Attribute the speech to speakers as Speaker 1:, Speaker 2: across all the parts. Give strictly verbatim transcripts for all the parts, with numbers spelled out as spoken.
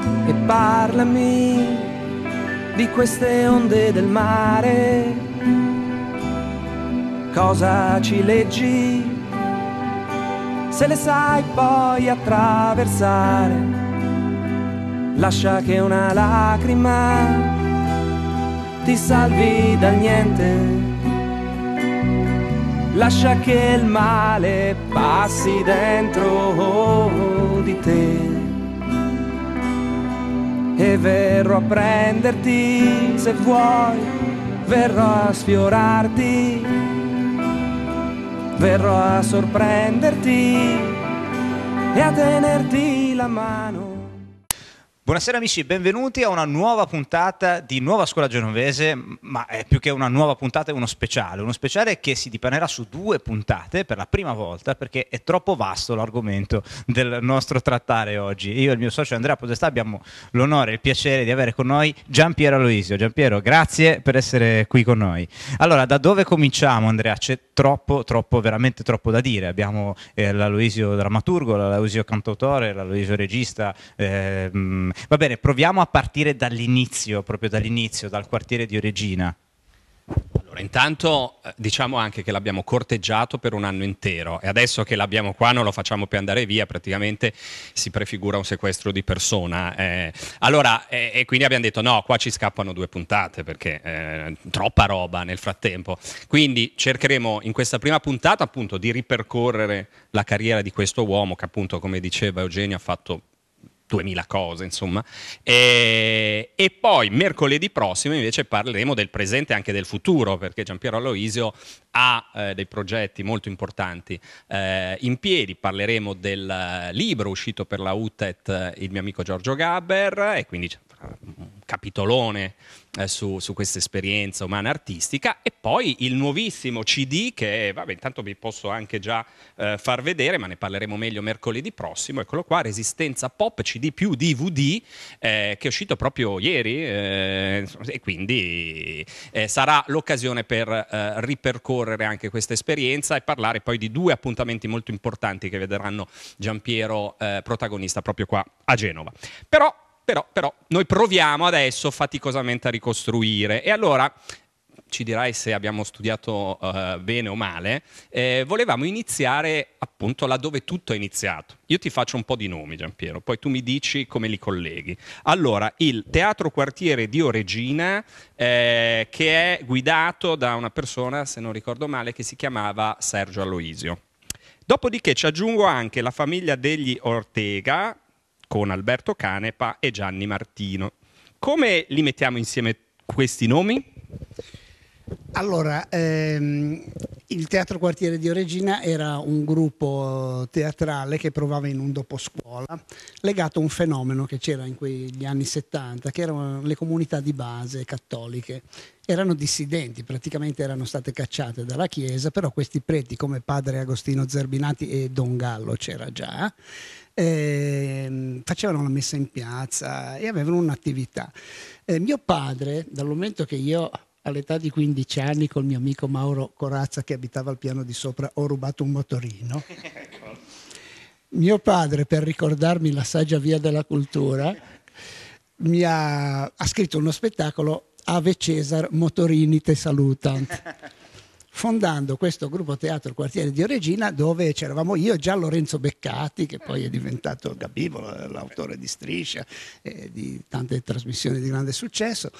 Speaker 1: e parlami di queste onde del mare. Cosa ci leggi? Se le sai poi attraversare, lascia che una lacrima ti salvi dal niente. Lascia che il male passi dentro di te. E verrò a prenderti se vuoi, verrò a sfiorarti, verrò a sorprenderti e a tenerti la mano.
Speaker 2: Buonasera amici, benvenuti a una nuova puntata di Nuova Scuola Genovese, ma è più che una nuova puntata, è uno speciale, uno speciale che si dipanerà su due puntate per la prima volta, perché è troppo vasto l'argomento del nostro trattare oggi. Io e il mio socio Andrea Podestà abbiamo l'onore e il piacere di avere con noi Giampiero Aloisio. Giampiero, grazie per essere qui con noi. Allora, da dove cominciamo, Andrea? C'è troppo, troppo, veramente troppo da dire. Abbiamo eh, l'Aloisio drammaturgo, l'Aloisio cantautore, l'Aloisio regista. Eh, Va bene, proviamo a partire dall'inizio, proprio dall'inizio, dal quartiere di Oregina.
Speaker 3: Allora, intanto diciamo anche che l'abbiamo corteggiato per un anno intero e adesso che l'abbiamo qua non lo facciamo più andare via, praticamente si prefigura un sequestro di persona. Eh, allora, eh, e quindi abbiamo detto no, qua ci scappano due puntate perché eh, troppa roba nel frattempo. Quindi cercheremo in questa prima puntata appunto di ripercorrere la carriera di questo uomo che appunto, come diceva Eugenio, ha fatto duemila cose, insomma, e, e poi mercoledì prossimo invece parleremo del presente e anche del futuro, perché Giampiero Aloisio ha eh, dei progetti molto importanti eh, in piedi. Parleremo del libro uscito per la U T E T, Il mio amico Giorgio Gaber, e quindi un capitolone eh, su, su questa esperienza umana artistica, e poi il nuovissimo C D che, vabbè, intanto vi posso anche già eh, far vedere, ma ne parleremo meglio mercoledì prossimo. Eccolo qua, Resistenza Pop, C D più D V D, eh, che è uscito proprio ieri, eh, e quindi eh, sarà l'occasione per eh, ripercorrere anche questa esperienza e parlare poi di due appuntamenti molto importanti che vedranno Giampiero eh, protagonista proprio qua a Genova. Però Però, però noi proviamo adesso faticosamente a ricostruire, e allora ci dirai se abbiamo studiato uh, bene o male. Eh, volevamo iniziare appunto là dove tutto è iniziato. Io ti faccio un po' di nomi, Giampiero, poi tu mi dici come li colleghi. Allora, il Teatro Quartiere di Oregina, eh, che è guidato da una persona, se non ricordo male, che si chiamava Sergio Aloisio. Dopodiché ci aggiungo anche la famiglia degli Ortega, con Alberto Canepa e Gianni Martino. Come li mettiamo insieme questi nomi?
Speaker 4: Allora, ehm, il Teatro Quartiere di Oregina era un gruppo teatrale che provava in un doposcuola, legato a un fenomeno che c'era in quegli anni settanta, che erano le comunità di base cattoliche. Erano dissidenti, praticamente erano state cacciate dalla Chiesa, però questi preti come padre Agostino Zerbinati e Don Gallo c'era già, eh, facevano la messa in piazza e avevano un'attività. Eh, mio padre, dal momento che io all'età di quindici anni col mio amico Mauro Corazza, che abitava al piano di sopra, ho rubato un motorino, mio padre, per ricordarmi la saggia via della cultura, mi ha, ha scritto uno spettacolo, Ave Cesar, motorini te salutant, fondando questo gruppo teatro Quartiere di Oregina, dove c'eravamo io, già Lorenzo Beccati, che poi è diventato Gabibolo, l'autore di Striscia e di tante trasmissioni di grande successo,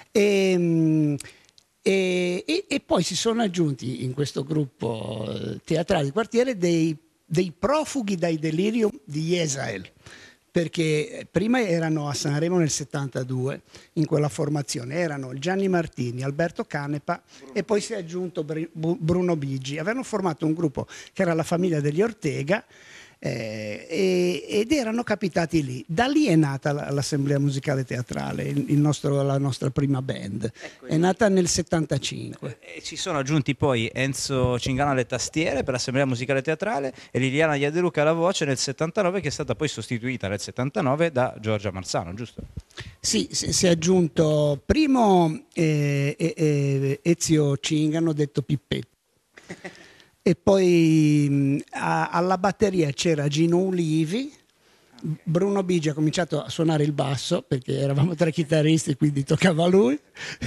Speaker 4: e, e, e, e poi si sono aggiunti in questo gruppo teatrale di quartiere dei, dei profughi dai delirium di Jezael, perché prima erano a Sanremo nel settantadue, in quella formazione erano Gianni Martini, Alberto Canepa e poi si è aggiunto Bruno Bigi. Avevano formato un gruppo che era la famiglia degli Ortega, eh, e, ed erano capitati lì. Da lì è nata l'Assemblea Musicale Teatrale, il nostro, la nostra prima band. Ecco, è nata nel settantacinque.
Speaker 2: E ci sono aggiunti poi Enzo Cingano alle tastiere per l'Assemblea Musicale Teatrale e Liliana Iadeluca alla voce nel settantanove, che è stata poi sostituita nel settantanove da Giorgia Marzano, giusto?
Speaker 4: Sì, si è aggiunto primo eh, eh, Ezio Cingano, detto Pippetto. E poi a, alla batteria c'era Gino Ulivi, Bruno Bigi ha cominciato a suonare il basso perché eravamo tre chitarristi, quindi toccava a lui.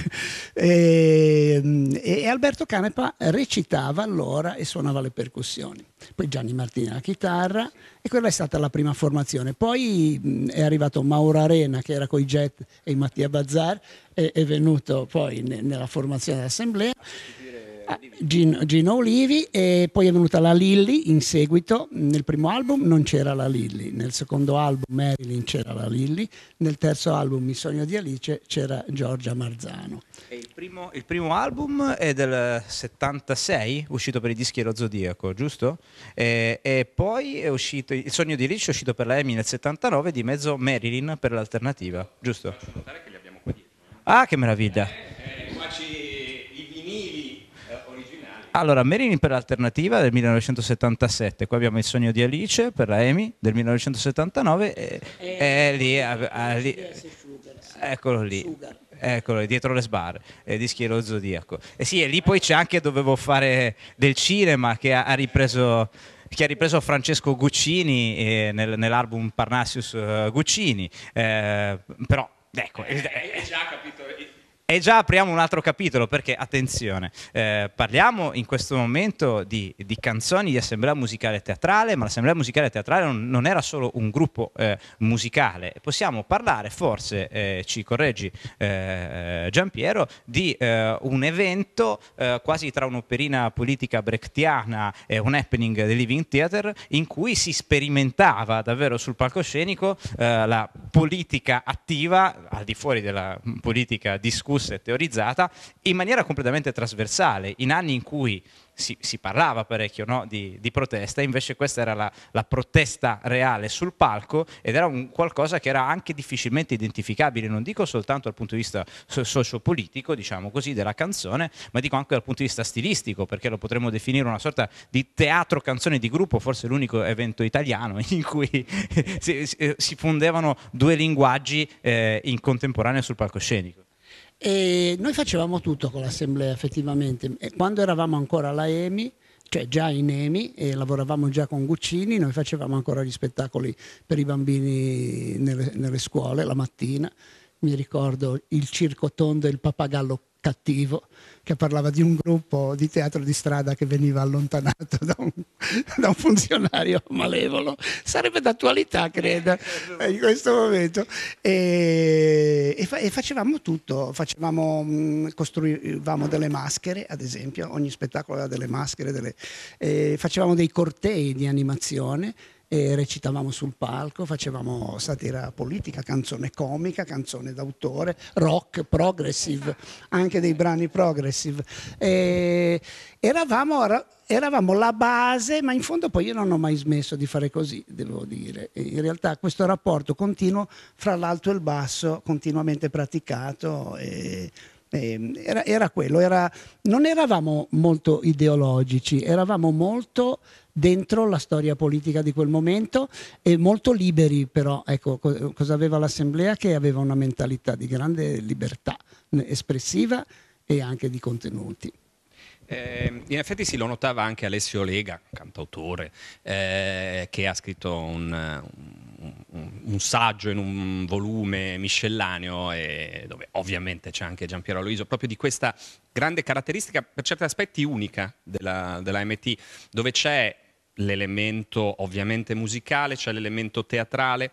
Speaker 4: e, e Alberto Canepa recitava allora e suonava le percussioni. Poi Gianni Martini alla chitarra, e quella è stata la prima formazione. Poi mh, è arrivato Mauro Arena, che era coi Jet, e Mattia Bazzar, e è venuto poi ne, nella formazione dell'assemblea. Gino, Gino Olivi, e poi è venuta la Lilli in seguito. Nel primo album non c'era la Lilli, nel secondo album Marilyn c'era la Lilli, nel terzo album Il sogno di Alice c'era Giorgia Marzano.
Speaker 2: E il, primo, il primo album è del settantasei, uscito per i dischi Lo Zodiaco, giusto? E, e poi è uscito Il sogno di Alice, è uscito per la EMI nel settantanove, di mezzo Marilyn per l'Alternativa, giusto? Ah, che meraviglia!
Speaker 3: Eh, i vinili originali.
Speaker 2: Allora, Marilyn per l'Alternativa del millenovecentosettantasette, qua abbiamo Il sogno di Alice per la EMI del millenovecentosettantanove, e, e, e lì, a, a, lì, eccolo lì. Eccolo, dietro le sbarre, eh, dischi Lo Zodiaco. E sì, e lì poi c'è anche Dovevo fare del cinema, che ha, ha ripreso che ha ripreso Francesco Guccini eh, nel, nell'album Parnassus uh, Guccini, eh, però ecco,
Speaker 3: eh, eh, già capito.
Speaker 2: E già apriamo un altro capitolo, perché attenzione, eh, parliamo in questo momento di, di canzoni di assemblea musicale teatrale, ma l'assemblea musicale teatrale non, non era solo un gruppo eh, musicale. Possiamo parlare, forse, eh, ci correggi eh, Giampiero, di eh, un evento eh, quasi tra un'operina politica brechtiana e un happening del Living Theatre, in cui si sperimentava davvero sul palcoscenico eh, la politica attiva, al di fuori della politica discussa e teorizzata, in maniera completamente trasversale, in anni in cui si, si parlava parecchio, no, di, di protesta. Invece questa era la, la protesta reale sul palco, ed era un qualcosa che era anche difficilmente identificabile, non dico soltanto dal punto di vista so- sociopolitico, diciamo così, della canzone, ma dico anche dal punto di vista stilistico, perché lo potremmo definire una sorta di teatro canzone di gruppo, forse l'unico evento italiano in cui si, si, si fondevano due linguaggi eh, in contemporanea sul palcoscenico.
Speaker 4: E noi facevamo tutto con l'assemblea, effettivamente. E quando eravamo ancora alla EMI, cioè già in EMI, e lavoravamo già con Guccini, noi facevamo ancora gli spettacoli per i bambini nelle, nelle scuole la mattina. Mi ricordo il Circo Tondo e il Pappagallo Cattivo, che parlava di un gruppo di teatro di strada che veniva allontanato da un, da un funzionario malevolo. Sarebbe d'attualità, credo, in questo momento. E, e, fa, e facevamo tutto, facevamo, costruivamo delle maschere, ad esempio, ogni spettacolo aveva delle maschere, delle, eh, facevamo dei cortei di animazione, e recitavamo sul palco, facevamo satira politica, canzone comica, canzone d'autore, rock, progressive, anche dei brani progressive. E eravamo, eravamo la base, ma in fondo poi io non ho mai smesso di fare così, devo dire. E in realtà questo rapporto continuo fra l'alto e il basso, continuamente praticato, e Era, era quello, era, non eravamo molto ideologici, eravamo molto dentro la storia politica di quel momento e molto liberi, però ecco co- cosa aveva l'assemblea, che aveva una mentalità di grande libertà espressiva e anche di contenuti.
Speaker 3: Eh, in effetti si lo notava anche Alessio Lega, cantautore, eh, che ha scritto un, un, un saggio in un volume miscellaneo, e dove ovviamente c'è anche Giampiero Aloisio, proprio di questa grande caratteristica, per certi aspetti unica, della, della M T, dove c'è l'elemento ovviamente musicale, c'è l'elemento teatrale,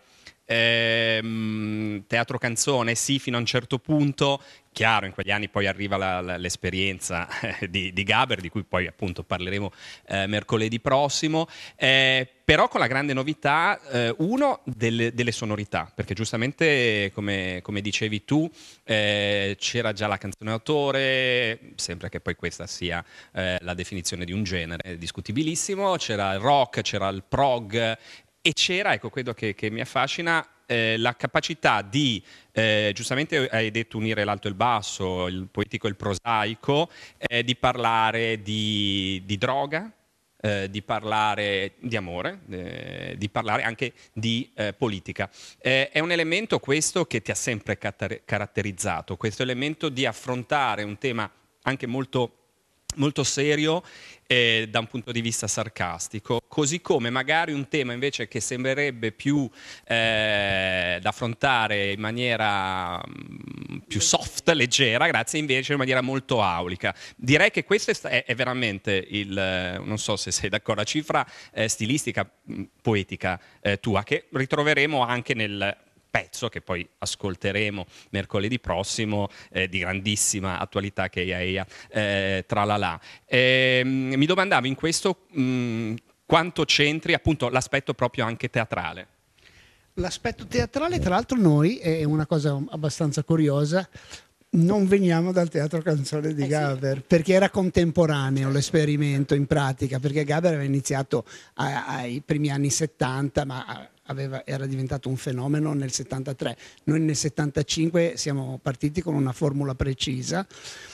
Speaker 3: ehm, teatro canzone sì fino a un certo punto. Chiaro, in quegli anni poi arriva la, la, l'esperienza eh, di, di Gaber, di cui poi appunto parleremo eh, mercoledì prossimo, eh, però con la grande novità, eh, uno, delle, delle sonorità, perché giustamente come, come dicevi tu, eh, c'era già la canzone d'autore, sempre che poi questa sia eh, la definizione di un genere, è discutibilissimo, c'era il rock, c'era il prog, e c'era, ecco, quello che, che mi affascina, eh, la capacità di, eh, giustamente hai detto, unire l'alto e il basso, il poetico e il prosaico, eh, di parlare di, di droga, eh, di parlare di amore, eh, di parlare anche di eh, politica. Eh, è un elemento questo che ti ha sempre caratterizzato, questo elemento di affrontare un tema anche molto molto serio eh, da un punto di vista sarcastico, così come magari un tema invece che sembrerebbe più eh, da affrontare in maniera mh, più soft, leggera, grazie, invece in maniera molto aulica. Direi che questa è, è veramente il, non so se sei d'accordo, la cifra eh, stilistica, mh, poetica eh, tua, che ritroveremo anche nel pezzo che poi ascolteremo mercoledì prossimo, eh, di grandissima attualità, che è Iaia eh, Tralalà. Eh, mi domandavo in questo mh, quanto c'entri appunto l'aspetto proprio anche teatrale.
Speaker 4: L'aspetto teatrale, tra l'altro, noi, è una cosa abbastanza curiosa, non veniamo dal teatro canzone di
Speaker 3: Eh sì.
Speaker 4: Gaber, perché era contemporaneo l'esperimento in pratica, perché Gaber aveva iniziato a- ai primi anni settanta, ma aveva- era diventato un fenomeno nel settantatré. Noi nel settantacinque siamo partiti con una formula precisa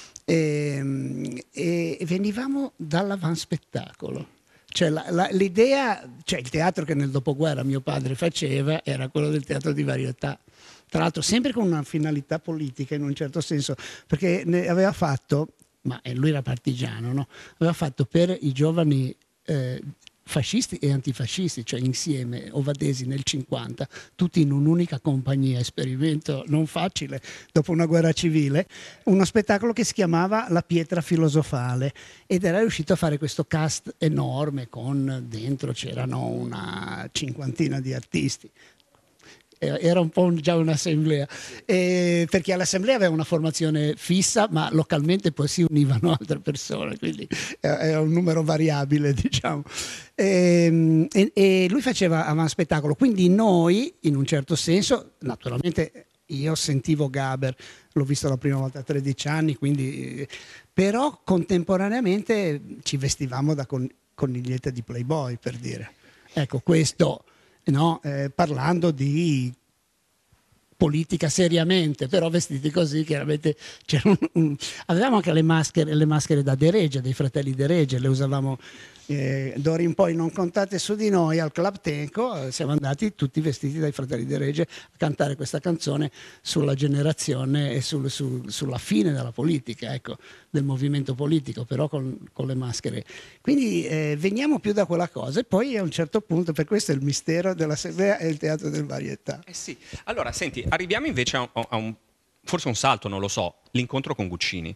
Speaker 4: e, e venivamo dall'avanspettacolo. Cioè la- la- l'idea, cioè il teatro che nel dopoguerra mio padre faceva era quello del teatro di varietà. Tra l'altro sempre con una finalità politica in un certo senso, perché ne aveva fatto, ma eh, lui era partigiano, no? Aveva fatto per i giovani eh, fascisti e antifascisti, cioè insieme, ovadesi nel cinquanta, tutti in un'unica compagnia, esperimento non facile dopo una guerra civile, uno spettacolo che si chiamava La pietra filosofale, ed era riuscito a fare questo cast enorme, con dentro c'erano una cinquantina di artisti. Era un po' un, già un'assemblea, eh, perché all'assemblea aveva una formazione fissa, ma localmente poi si univano altre persone, quindi era un numero variabile, diciamo. E, e, e lui faceva avanspettacolo, quindi noi, in un certo senso, naturalmente io sentivo Gaber, l'ho visto la prima volta a tredici anni, quindi, però contemporaneamente ci vestivamo da con, conigliette di Playboy, per dire. Ecco, questo... No, eh, parlando di politica seriamente, però vestiti così, chiaramente c'era un, un... avevamo anche le maschere, le maschere da De Regia, dei fratelli De Regia, le usavamo eh, d'ora in poi. Non contate su di noi, al Club Tenco eh, siamo andati tutti vestiti dai fratelli De Regia a cantare questa canzone sulla generazione e sul, su, sulla fine della politica, ecco, del movimento politico, però con, con le maschere. Quindi eh, veniamo più da quella cosa, e poi a un certo punto, per questo è il mistero dell'assemblea e il teatro del varietà.
Speaker 3: Eh sì. Allora, senti, arriviamo invece a, a un, forse un salto, non lo so, l'incontro con Guccini.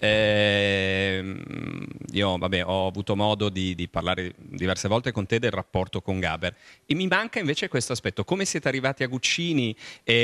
Speaker 3: Eh, io, vabbè, ho avuto modo di, di parlare diverse volte con te del rapporto con Gaber, e mi manca invece questo aspetto. Come siete arrivati a Guccini?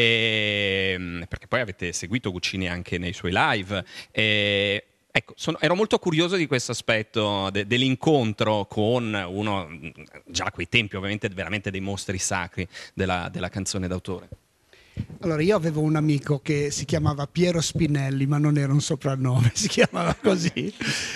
Speaker 3: Eh, perché poi avete seguito Guccini anche nei suoi live. Eh, Ecco, sono, ero molto curioso di questo aspetto de, dell'incontro con uno, già a quei tempi ovviamente, veramente dei mostri sacri della, della canzone d'autore.
Speaker 4: Allora, io avevo un amico che si chiamava Piero Spinelli, ma non era un soprannome, si chiamava così.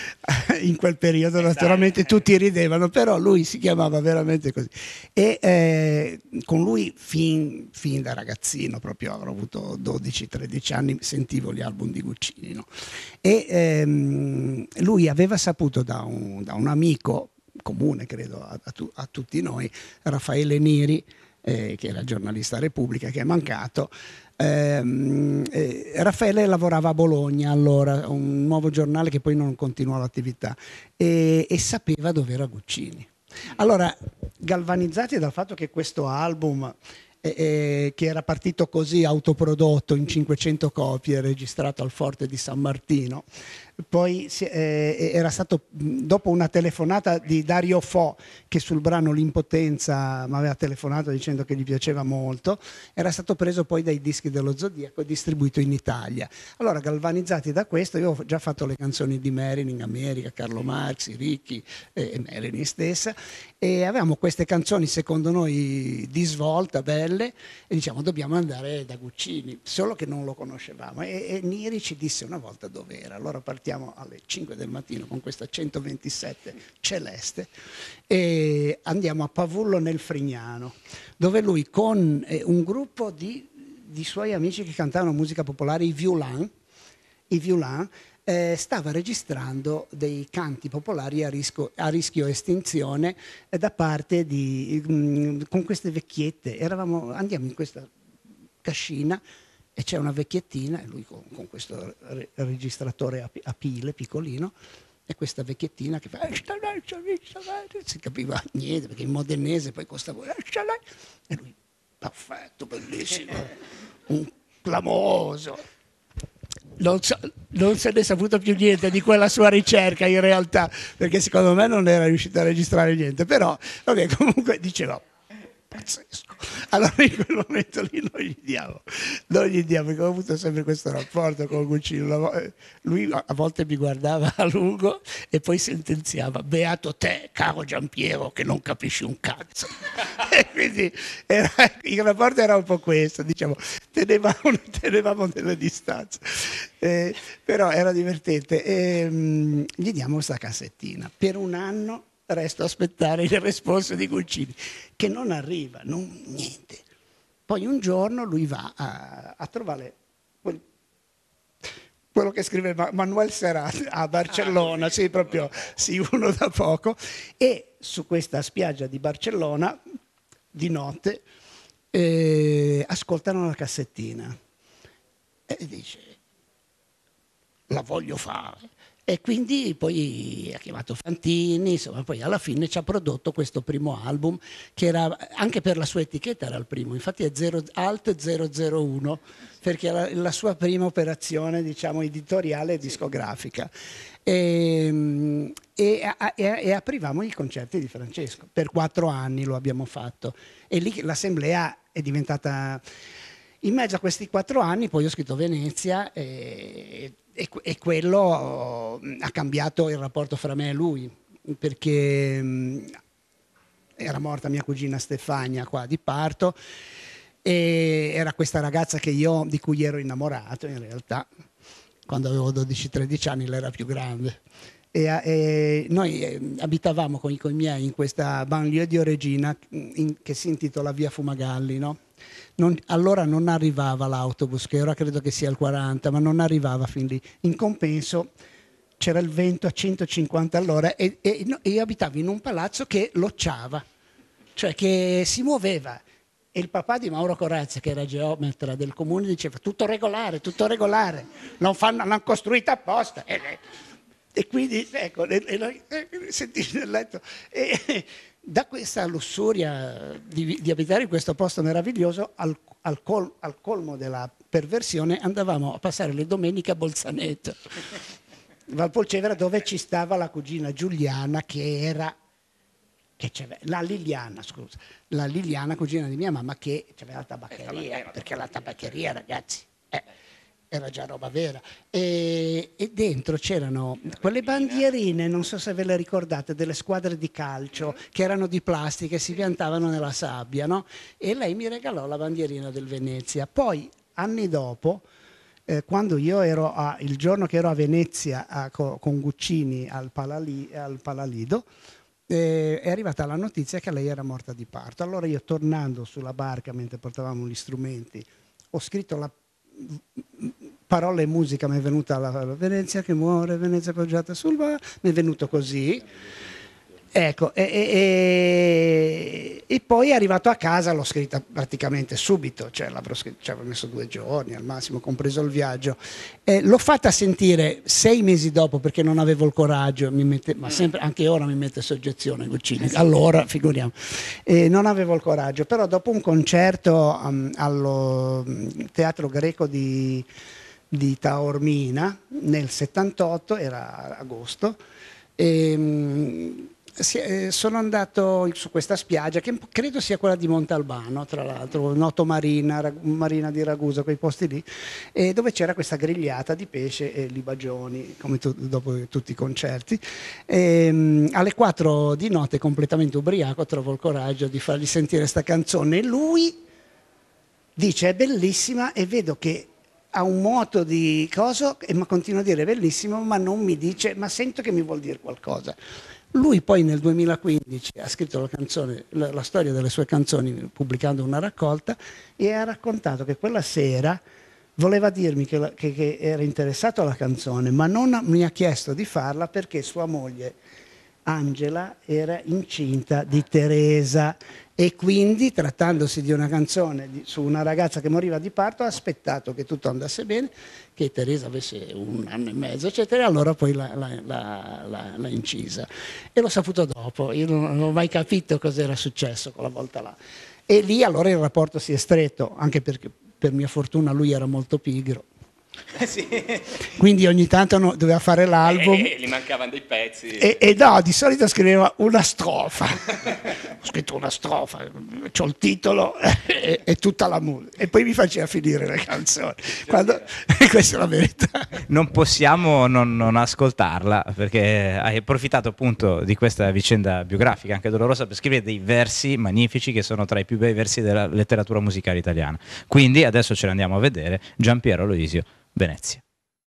Speaker 4: In quel periodo naturalmente tutti ridevano, però lui si chiamava veramente così. E eh, con lui fin, fin da ragazzino, proprio avrò avuto dodici tredici anni, sentivo gli album di Guccini, no? E ehm, lui aveva saputo da un, da un amico comune, credo, a, a, tu, a tutti noi, Raffaele Neri, Eh, che era giornalista a Repubblica, che è mancato. Ehm, eh, Raffaele lavorava a Bologna allora, un nuovo giornale che poi non continuò l'attività, e, e sapeva dove era Guccini. Allora, galvanizzati dal fatto che questo album eh, eh, che era partito così, autoprodotto in cinquecento copie, registrato al Forte di San Martino, poi eh, era stato, dopo una telefonata di Dario Fo, che sul brano L'impotenza mi aveva telefonato dicendo che gli piaceva molto, era stato preso poi dai Dischi dello Zodiaco e distribuito in Italia. Allora, galvanizzati da questo, io ho già fatto le canzoni di Marilyn in America, Carlo Marx, Ricchi eh, e Marilyn stessa, e avevamo queste canzoni secondo noi di svolta, belle, e diciamo dobbiamo andare da Guccini, solo che non lo conoscevamo, e, e Neri ci disse una volta dove era. Allora partiamo alle cinque del mattino con questa centoventisette celeste e andiamo a Pavullo nel Frignano, dove lui con eh, un gruppo di, di suoi amici che cantavano musica popolare, i Violin, i Violin eh, stava registrando dei canti popolari a rischio, a rischio estinzione eh, da parte di mh, con queste vecchiette. Eravamo, andiamo in questa cascina e c'è una vecchiettina, e lui con, con questo re- registratore a, a pile piccolino, e questa vecchiettina che fa, non si capiva niente, perché in modenese poi costava, e lui, perfetto, bellissimo, un clamoroso. Non, so, non se ne è saputo più niente di quella sua ricerca in realtà, perché secondo me non era riuscito a registrare niente, però vabbè, comunque diceva pazzesco. Allora in quel momento lì non gli diamo, non gli diamo, perché ho avuto sempre questo rapporto con Guccini. Lui a volte mi guardava a lungo e poi sentenziava, beato te, caro Giampiero, che non capisci un cazzo. E quindi era, il rapporto era un po' questo, diciamo, tenevamo, tenevamo delle distanze, eh, però era divertente. E, mh, gli diamo questa cassettina per un anno. Resto a aspettare il responso di Guccini, che non arriva, non, niente. Poi un giorno lui va a, a trovare quel, quello che scrive Manuel Serrat a Barcellona, sì, proprio, sì, uno da poco, e su questa spiaggia di Barcellona, di notte, eh, ascoltano la cassettina e dice, la voglio fare. E quindi poi ha chiamato Fantini, insomma, poi alla fine ci ha prodotto questo primo album, che era anche per la sua etichetta era il primo, infatti è zero, Alt zero zero uno, perché era la sua prima operazione, diciamo, editoriale e discografica. E, e, e, e aprivamo i concerti di Francesco, per quattro anni lo abbiamo fatto, e lì l'assemblea è diventata... In mezzo a questi quattro anni poi ho scritto Venezia e, e, e quello ha cambiato il rapporto fra me e lui, perché mh, era morta mia cugina Stefania qua di parto e era questa ragazza che io, di cui ero innamorato in realtà, quando avevo dodici tredici anni, lei era più grande. E, e noi eh, abitavamo con i, con i miei in questa banlieue di Oregina in, che si intitola Via Fumagalli, no? Non, allora non arrivava l'autobus, che ora credo che sia il quaranta, ma non arrivava fin lì. In compenso c'era il vento a centocinquanta all'ora e, e, e io abitavo in un palazzo che locciava, cioè che si muoveva. E il papà di Mauro Corazza, che era geometra del comune, diceva tutto regolare, tutto regolare, non fanno, l'hanno costruita apposta. E, e quindi, ecco, e, e, e, sentite nel letto. E, da questa lussuria di, di abitare in questo posto meraviglioso, al, al, col, al colmo della perversione, andavamo a passare le domeniche a Bolzaneto, Valpolcevera, dove ci stava la cugina Giuliana, che era, che la Liliana, scusa, la Liliana, cugina di mia mamma, che aveva la tabaccheria, perché la tabaccheria, ragazzi, eh, era già roba vera, e, e dentro c'erano quelle bandierine, non so se ve le ricordate, delle squadre di calcio che erano di plastica e si piantavano nella sabbia, no? E lei mi regalò la bandierina del Venezia. Poi anni dopo, eh, quando io ero a, il giorno che ero a Venezia a, co, con Guccini al, Palali, al Palalido, eh, è arrivata la notizia che lei era morta di parto. Allora io, tornando sulla barca mentre portavamo gli strumenti, ho scritto la parola e musica, mi è venuta la, la Venezia che muore, Venezia appoggiata sul bar, mi è venuto così, ecco, e, e, e poi arrivato a casa l'ho scritta praticamente subito, cioè l'avrò scritto, cioè, avevo messo due giorni al massimo, compreso il viaggio, e l'ho fatta sentire sei mesi dopo perché non avevo il coraggio, mi mette, ma sempre, anche ora mi mette soggezione Guccini, allora figuriamo, e non avevo il coraggio, però dopo un concerto um, allo Teatro Greco di di Taormina nel settantotto, era agosto, e sono andato su questa spiaggia che credo sia quella di Montalbano, tra l'altro, Noto Marina, Marina di Ragusa, quei posti lì, e dove c'era questa grigliata di pesce e libagioni, come tu, dopo tutti i concerti. E, alle quattro di notte, completamente ubriaco, trovo il coraggio di fargli sentire sta canzone e lui dice è bellissima, e vedo che ha un moto di coso, ma continua a dire bellissimo, ma non mi dice, ma sento che mi vuol dire qualcosa. Lui poi nel duemilaquindici ha scritto la canzone, la, la storia delle sue canzoni, pubblicando una raccolta, e ha raccontato che quella sera voleva dirmi che, la, che, che era interessato alla canzone, ma non mi ha chiesto di farla perché sua moglie Angela era incinta di Teresa e quindi, trattandosi di una canzone di, su una ragazza che moriva di parto, ha aspettato che tutto andasse bene, che Teresa avesse un anno e mezzo, eccetera, e allora poi l'ha, l'ha, l'ha, l'ha, l'ha incisa. E l'ho saputo dopo, io non, non ho mai capito cosa era successo quella volta là. E lì allora il rapporto si è stretto, anche perché per mia fortuna lui era molto pigro.
Speaker 2: Eh sì.
Speaker 4: Quindi ogni tanto no, doveva fare l'album
Speaker 3: e, e gli mancavano dei pezzi
Speaker 4: e, e no, di solito scriveva una strofa. Ho scritto una strofa, c'ho il titolo e, e tutta la musica e poi mi faceva finire le canzoni. Quando, questa è la verità.
Speaker 2: Non possiamo non, non ascoltarla, perché hai approfittato appunto di questa vicenda biografica anche dolorosa per scrivere dei versi magnifici che sono tra i più bei versi della letteratura musicale italiana. Quindi adesso ce ne andiamo a vedere. Giampiero Aloisio, Venezia.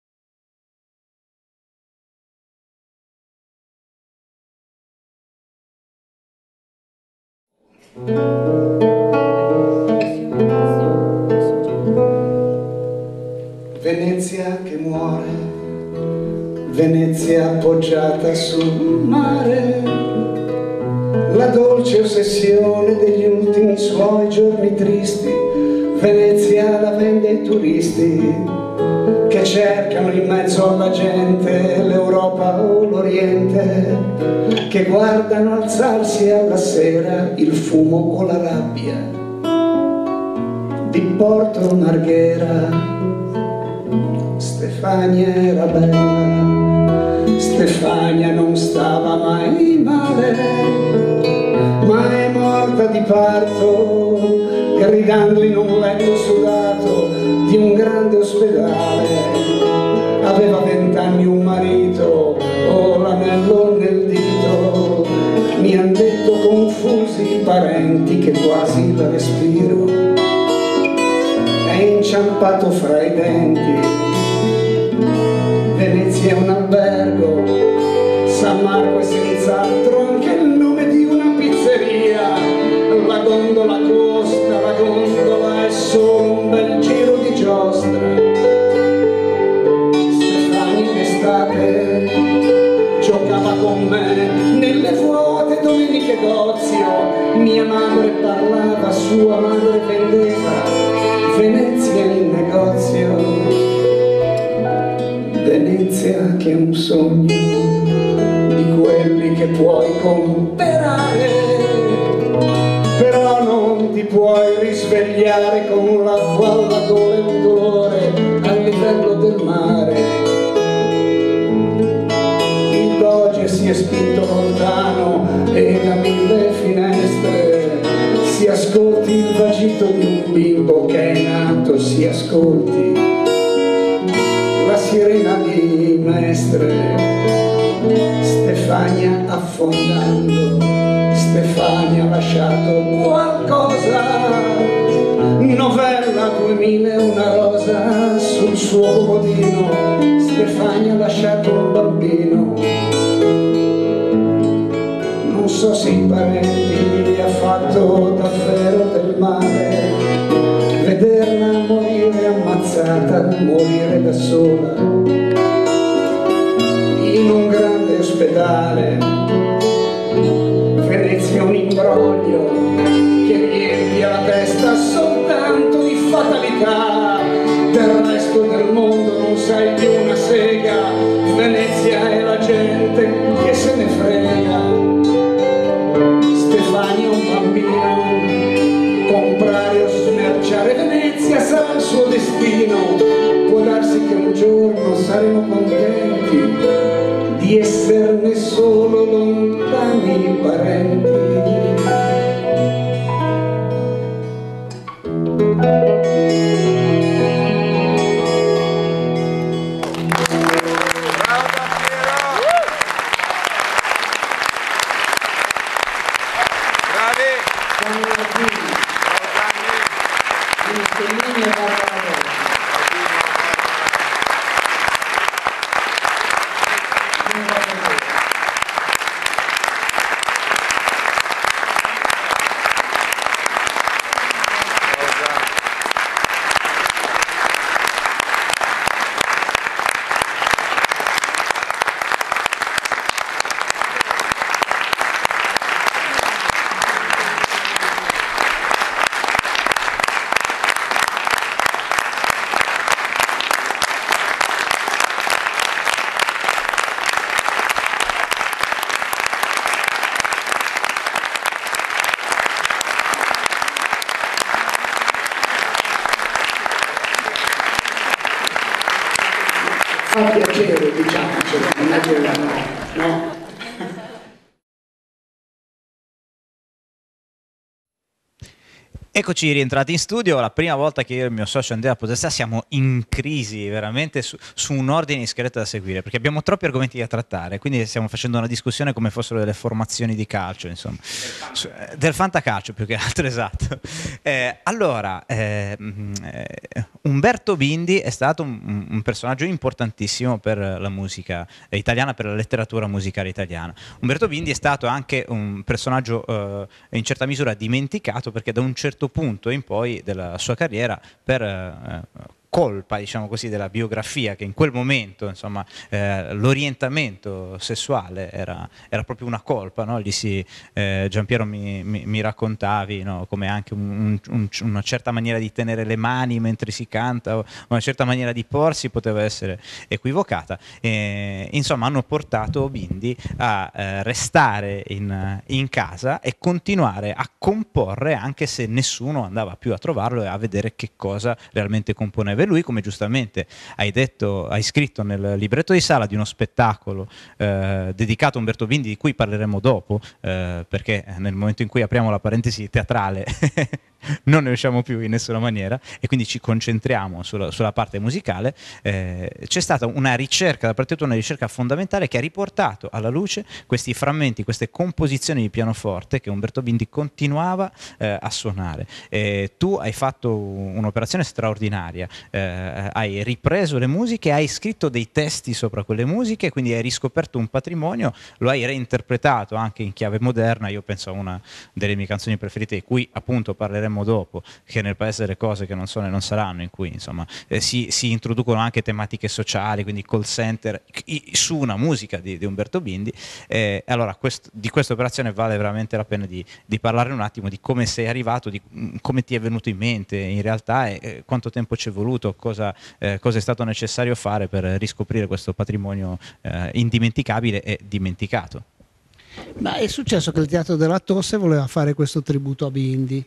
Speaker 5: Venezia che muore, Venezia appoggiata sul mare, la dolce ossessione degli ultimi suoi giorni tristi. Venezia la vende ai turisti che cercano in mezzo alla gente l'Europa o l'Oriente, che guardano alzarsi alla sera il fumo o la rabbia di Porto Marghera. Stefania era bella, Stefania non stava mai male, ma è morta di parto, gridando in un letto sudato di un grande ospedale. Aveva vent'anni, un marito, o l'anello nel dito. Mi han detto confusi i parenti che quasi la respiro è inciampato fra i denti. Venezia è un albergo, San Marco è senz'altro anche il nome di una pizzeria. La gondola costa, la gondola è solo un bel giro di giostra. Stefania in estate giocava con me nelle vuote domeniche d'ozio. Mia madre parlava, sua madre vendeva Venezia in negozio. Venezia che è un sogno di quelli che puoi comprare, però non ti puoi risvegliare con l'acqua alla gola e un dolore al livello del mare. Il Doge si è spinto lontano e da mille finestre si ascolti il vagito di un bimbo che è nato, si ascolti la sirena di Mestre. Stefania affondando, Stefania ha lasciato qualcosa. Novella duemila e una rosa sul suo comodino. Stefania ha lasciato un bambino. Non so se i parenti gli ha fatto davvero del male vederla morire ammazzata, morire da sola in un grande ospedale. Venezia è un imbroglio che riempie la testa soltanto di fatalità. Del resto del mondo non sai più una sega. Venezia è la gente che se ne frega. Stefania è un bambino, comprare o smerciare Venezia sarà il suo destino. Può darsi che un giorno saremo contenti di esserne solo lontani parenti. dire no, no.
Speaker 2: Eccoci rientrati in studio, la prima volta che io e il mio socio Andrea Podestà siamo in crisi veramente su, su un ordine di scaletta da seguire, perché abbiamo troppi argomenti da trattare, quindi stiamo facendo una discussione come fossero delle formazioni di calcio, insomma, del, su, eh, del fantacalcio più che altro, esatto. Eh, allora, eh, eh, Umberto Bindi è stato un, un personaggio importantissimo per la musica italiana, per la letteratura musicale italiana. Umberto Bindi è stato anche un personaggio eh, in certa misura dimenticato, perché da un certo punto in poi della sua carriera, per eh, colpa, diciamo così, della biografia, che in quel momento, insomma, eh, l'orientamento sessuale era, era proprio una colpa, no? Gli si, eh, Giampiero mi, mi, mi raccontavi, no? Come anche un, un, una certa maniera di tenere le mani mentre si canta, o una certa maniera di porsi poteva essere equivocata. E, insomma, hanno portato Bindi a eh, restare in, in casa e continuare a comporre, anche se nessuno andava più a trovarlo e a vedere che cosa realmente componeva. E lui, come giustamente hai detto, hai scritto nel libretto di sala di uno spettacolo eh, dedicato a Umberto Bindi, di cui parleremo dopo, eh, perché nel momento in cui apriamo la parentesi teatrale non ne usciamo più in nessuna maniera, e quindi ci concentriamo sulla, sulla parte musicale, eh, c'è stata una ricerca da parte tua, una ricerca fondamentale che ha riportato alla luce questi frammenti, queste composizioni di pianoforte che Umberto Bindi continuava eh, a suonare. Eh, tu hai fatto un'operazione straordinaria, eh, hai ripreso le musiche, hai scritto dei testi sopra quelle musiche, quindi hai riscoperto un patrimonio, lo hai reinterpretato anche in chiave moderna. Io penso a una delle mie canzoni preferite, di cui appunto parleremo dopo, che è Nel Paese delle Cose che non sono e non saranno, in cui insomma eh, si, si introducono anche tematiche sociali, quindi call center, i, su una musica di, di Umberto Bindi. Eh, allora quest, di questa operazione vale veramente la pena di, di parlare un attimo, di come sei arrivato, di come ti è venuto in mente in realtà, e eh, quanto tempo ci è voluto, cosa, eh, cosa è stato necessario fare per riscoprire questo patrimonio eh, indimenticabile e dimenticato.
Speaker 4: Ma è successo che il Teatro della Tosse voleva fare questo tributo a Bindi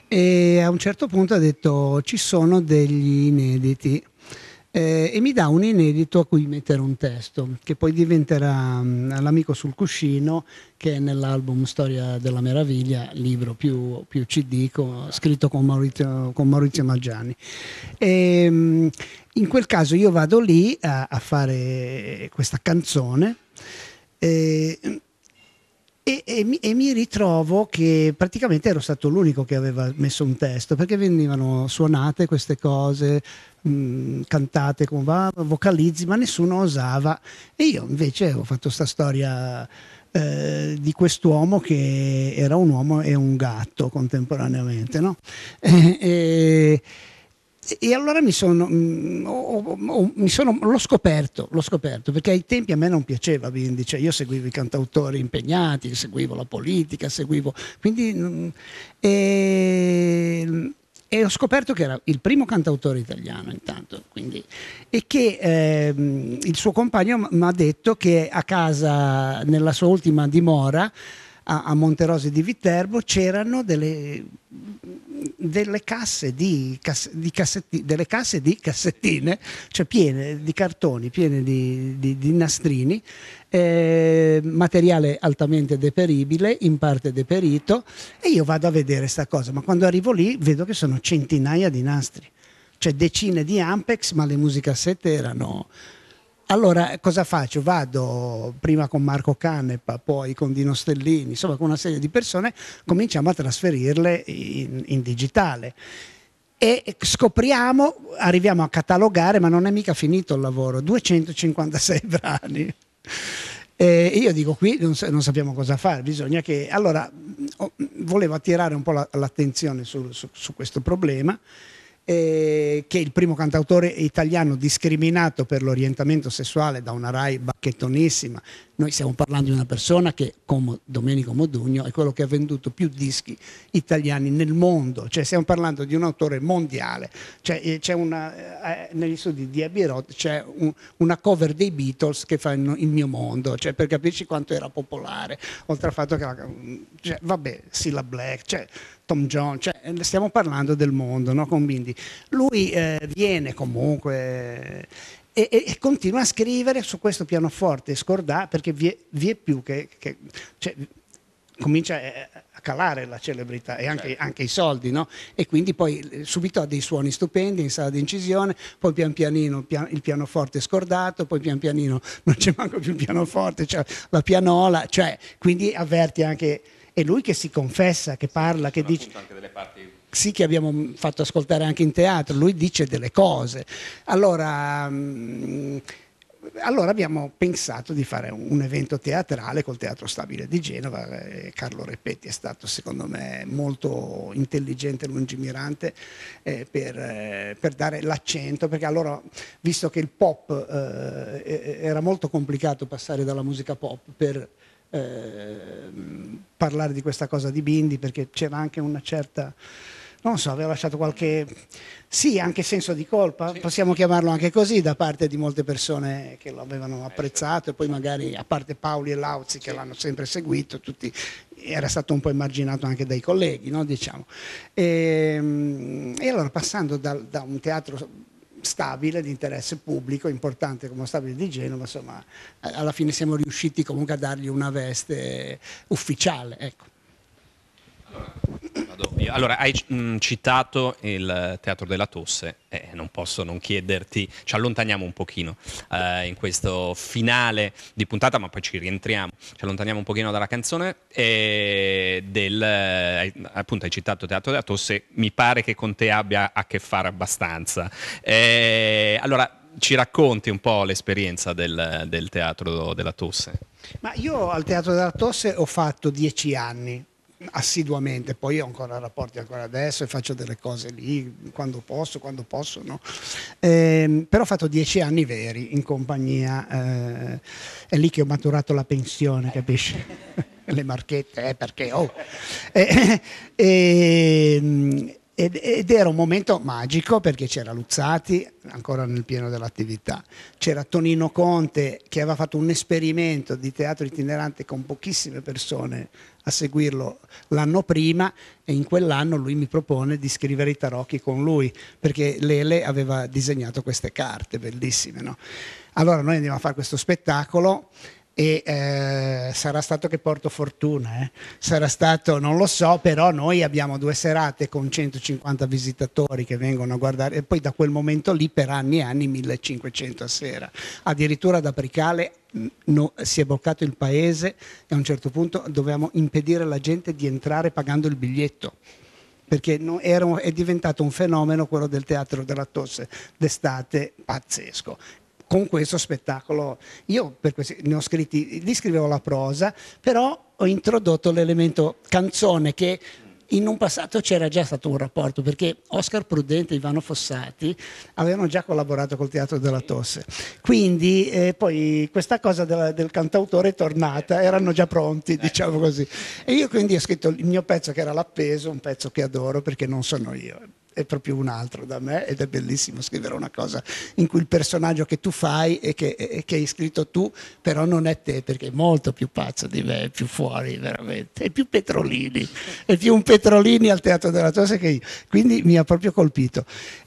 Speaker 4: e a un certo punto ha detto ci sono degli inediti eh, e mi dà un inedito a cui mettere un testo che poi diventerà um, L'amico sul cuscino, che è nell'album Storia della Meraviglia, libro più, più C D con, scritto con Maurizio, con Maurizio Maggiani. E, um, in quel caso io vado lì a, a fare questa canzone e, E, e, mi, e mi ritrovo che praticamente ero stato l'unico che aveva messo un testo, perché venivano suonate queste cose, mh, cantate con va, vocalizzi, ma nessuno osava. E io invece ho fatto sta storia eh, di quest'uomo che era un uomo e un gatto contemporaneamente, no? E, e, E allora mi sono, mh, ho, ho, mi sono, l'ho scoperto, l'ho scoperto, perché ai tempi a me non piaceva Bindi, cioè io seguivo i cantautori impegnati, seguivo la politica, seguivo, quindi, mh, e, e ho scoperto che era il primo cantautore italiano intanto, quindi, e che eh, il suo compagno mi ha detto che a casa, nella sua ultima dimora, a, a Monterosi di Viterbo, c'erano delle... delle casse di, cass di cassetti delle casse di cassettine, cioè piene di cartoni, piene di, di, di nastrini, eh, materiale altamente deperibile, in parte deperito, e io vado a vedere sta cosa, ma quando arrivo lì vedo che sono centinaia di nastri, cioè decine di Ampex, ma le musicassette erano... Allora cosa faccio? Vado prima con Marco Canepa, poi con Dino Stellini, insomma con una serie di persone, cominciamo a trasferirle in, in digitale e scopriamo, arriviamo a catalogare, ma non è mica finito il lavoro, duecentocinquantasei brani. E io dico qui non, non sappiamo cosa fare, bisogna che... Allora oh, volevo attirare un po' l'attenzione su, su, su questo problema, Eh, che è il primo cantautore italiano discriminato per l'orientamento sessuale da una Rai bacchettonissima. Noi stiamo parlando di una persona che, come Domenico Modugno, è quello che ha venduto più dischi italiani nel mondo, cioè stiamo parlando di un autore mondiale. Cioè, c'è una, eh, negli studi di Abbey Road c'è un, una cover dei Beatles che fa Il mio mondo, cioè, per capirci quanto era popolare, oltre al fatto che cioè, vabbè, Cilla Black, cioè Tom Jones, cioè, stiamo parlando del mondo, no? Con Bindi. Lui eh, viene comunque e, e, e continua a scrivere su questo pianoforte scordato, perché vi è, vi è più che... che cioè, comincia a calare la celebrità e anche,
Speaker 3: certo.
Speaker 4: anche i soldi, no? E quindi poi subito ha dei suoni stupendi in sala di incisione, poi pian pianino pian, il pianoforte scordato, poi pian pianino non c'è manco più il pianoforte, cioè la pianola, cioè, quindi avverti anche, è lui che si confessa, che parla, che dice...
Speaker 3: Anche delle parti...
Speaker 4: Sì, che abbiamo fatto ascoltare anche in teatro, lui dice delle cose. Allora... Mh, Allora abbiamo pensato di fare un evento teatrale col Teatro Stabile di Genova. Carlo Repetti è stato secondo me molto intelligente e lungimirante eh, per, eh, per dare l'accento, perché allora, visto che il pop eh, era molto complicato passare dalla musica pop per eh, parlare di questa cosa di Bindi, perché c'era anche una certa... non so, aveva lasciato qualche, sì, anche senso di colpa, possiamo chiamarlo anche così, da parte di molte persone che lo avevano apprezzato e poi magari, a parte Paoli e Lauzi che l'hanno sempre seguito, tutti, era stato un po' emarginato anche dai colleghi, no, diciamo. E, e allora passando da, da un teatro stabile, di interesse pubblico, importante come lo Stabile di Genova, insomma, alla fine siamo riusciti comunque a dargli una veste ufficiale, ecco.
Speaker 3: Allora, allora hai mh, citato il Teatro della Tosse, eh, non posso non chiederti, ci allontaniamo un pochino eh, in questo finale di puntata, ma poi ci rientriamo, ci allontaniamo un pochino dalla canzone e del, eh, appunto hai citato Teatro della Tosse, mi pare che con te abbia a che fare abbastanza. Eh, allora, ci racconti un po' l'esperienza del, del Teatro della Tosse?
Speaker 4: Ma io al Teatro della Tosse ho fatto dieci anni. Assiduamente, poi ho ancora rapporti ancora adesso e faccio delle cose lì quando posso, quando posso, no? Eh, però ho fatto dieci anni veri in compagnia, eh, è lì che ho maturato la pensione, capisci? Le marchette, eh, perché oh. Eh, eh, ed, ed era un momento magico perché c'era Luzzati ancora nel pieno dell'attività, c'era Tonino Conte che aveva fatto un esperimento di teatro itinerante con pochissime persone a seguirlo l'anno prima, e in quell'anno lui mi propone di scrivere i tarocchi con lui, perché Lele aveva disegnato queste carte bellissime, no? Allora noi andiamo a fare questo spettacolo e eh, sarà stato che porto fortuna, eh? Sarà stato, non lo so, però noi abbiamo due serate con centocinquanta visitatori che vengono a guardare e poi da quel momento lì per anni e anni millecinquecento a sera, addirittura ad Apricale no, si è bloccato il paese e a un certo punto dovevamo impedire alla gente di entrare pagando il biglietto, perché no, era, è diventato un fenomeno quello del Teatro della Tosse d'estate pazzesco. Con questo spettacolo, io per questi, ne ho scritti, lì scrivevo la prosa, però ho introdotto l'elemento canzone che in un passato c'era già stato un rapporto, perché Oscar Prudente e Ivano Fossati avevano già collaborato col Teatro della Tosse, quindi eh, poi questa cosa della, del cantautore è tornata, erano già pronti, diciamo così, e io quindi ho scritto il mio pezzo che era l'appeso, un pezzo che adoro perché non sono io, è proprio un altro da me, ed è bellissimo scrivere una cosa in cui il personaggio che tu fai e che, e che hai scritto tu però non è te, perché è molto più pazzo di me, è più fuori veramente, è più Petrolini, è più un Petrolini al Teatro della Tosse che io, quindi mi ha proprio colpito.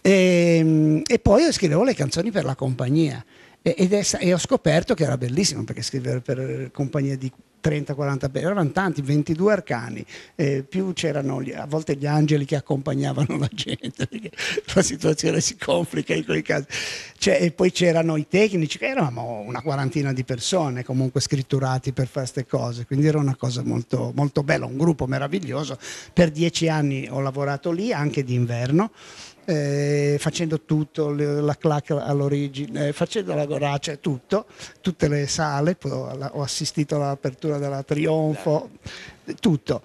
Speaker 4: E, e poi io scrivevo le canzoni per la compagnia ed è, e ho scoperto che era bellissimo, perché scrivere per compagnie di trenta quaranta, erano tanti, ventidue arcani, eh, più c'erano gli, a volte gli angeli che accompagnavano la gente, perché la situazione si complica in quei casi, cioè, e poi c'erano i tecnici, che eravamo una quarantina di persone comunque scritturati per fare queste cose, quindi era una cosa molto, molto bella, un gruppo meraviglioso. Per dieci anni ho lavorato lì, anche d'inverno, Eh, facendo tutto, le, la clac all'origine, eh, facendo la Goracia, tutto, tutte le sale, poi ho, ho assistito all'apertura della Trionfo, tutto.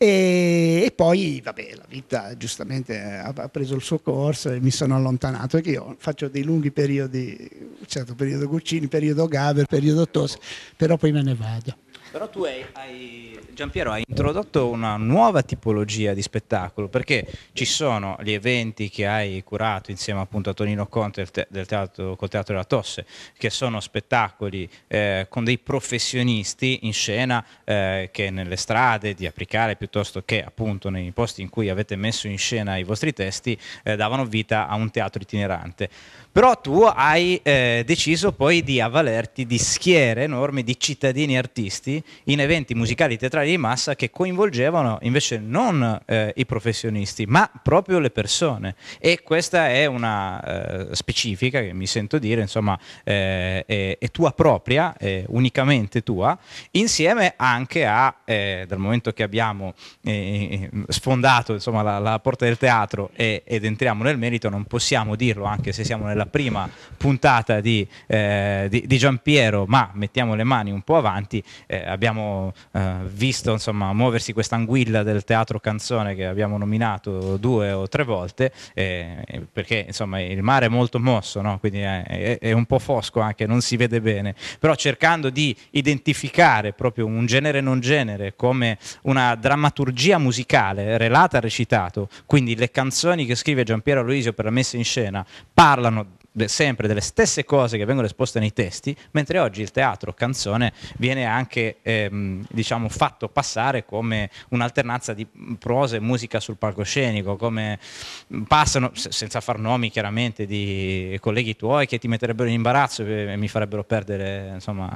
Speaker 4: E, e poi, vabbè, la vita giustamente ha, ha preso il suo corso e mi sono allontanato, perché io faccio dei lunghi periodi, certo periodo Guccini, periodo Gaber, periodo Tosse, però poi me ne vado.
Speaker 2: Però tu hai, hai, Giampiero, hai introdotto una nuova tipologia di spettacolo, perché ci sono gli eventi che hai curato insieme appunto a Tonino Conte del, te, del teatro, col Teatro della Tosse, che sono spettacoli eh, con dei professionisti in scena eh, che nelle strade di Apricale piuttosto che appunto nei posti in cui avete messo in scena i vostri testi eh, davano vita a un teatro itinerante. Però tu hai eh, deciso poi di avvalerti di schiere enormi di cittadini artisti in eventi musicali teatrali di massa che coinvolgevano invece non eh, i professionisti, ma proprio le persone. E questa è una eh, specifica che mi sento dire, insomma, eh, è, è tua propria, è unicamente tua, insieme anche a, eh, dal momento che abbiamo eh, sfondato insomma, la, la porta del teatro e, ed entriamo nel merito, non possiamo dirlo, anche se siamo nella prima puntata di, eh, di, di Giampiero, ma mettiamo le mani un po' avanti, eh, abbiamo eh, visto insomma muoversi questa anguilla del teatro canzone che abbiamo nominato due o tre volte, eh, perché insomma il mare è molto mosso, no? Quindi è, è, è un po' fosco anche, non si vede bene, però cercando di identificare proprio un genere non genere come una drammaturgia musicale relata al recitato, quindi le canzoni che scrive Giampiero Aloisio per la messa in scena parlano sempre delle stesse cose che vengono esposte nei testi, mentre oggi il teatro canzone viene anche ehm, diciamo fatto passare come un'alternanza di prosa e musica sul palcoscenico, come passano, senza far nomi chiaramente, di colleghi tuoi che ti metterebbero in imbarazzo e mi farebbero perdere insomma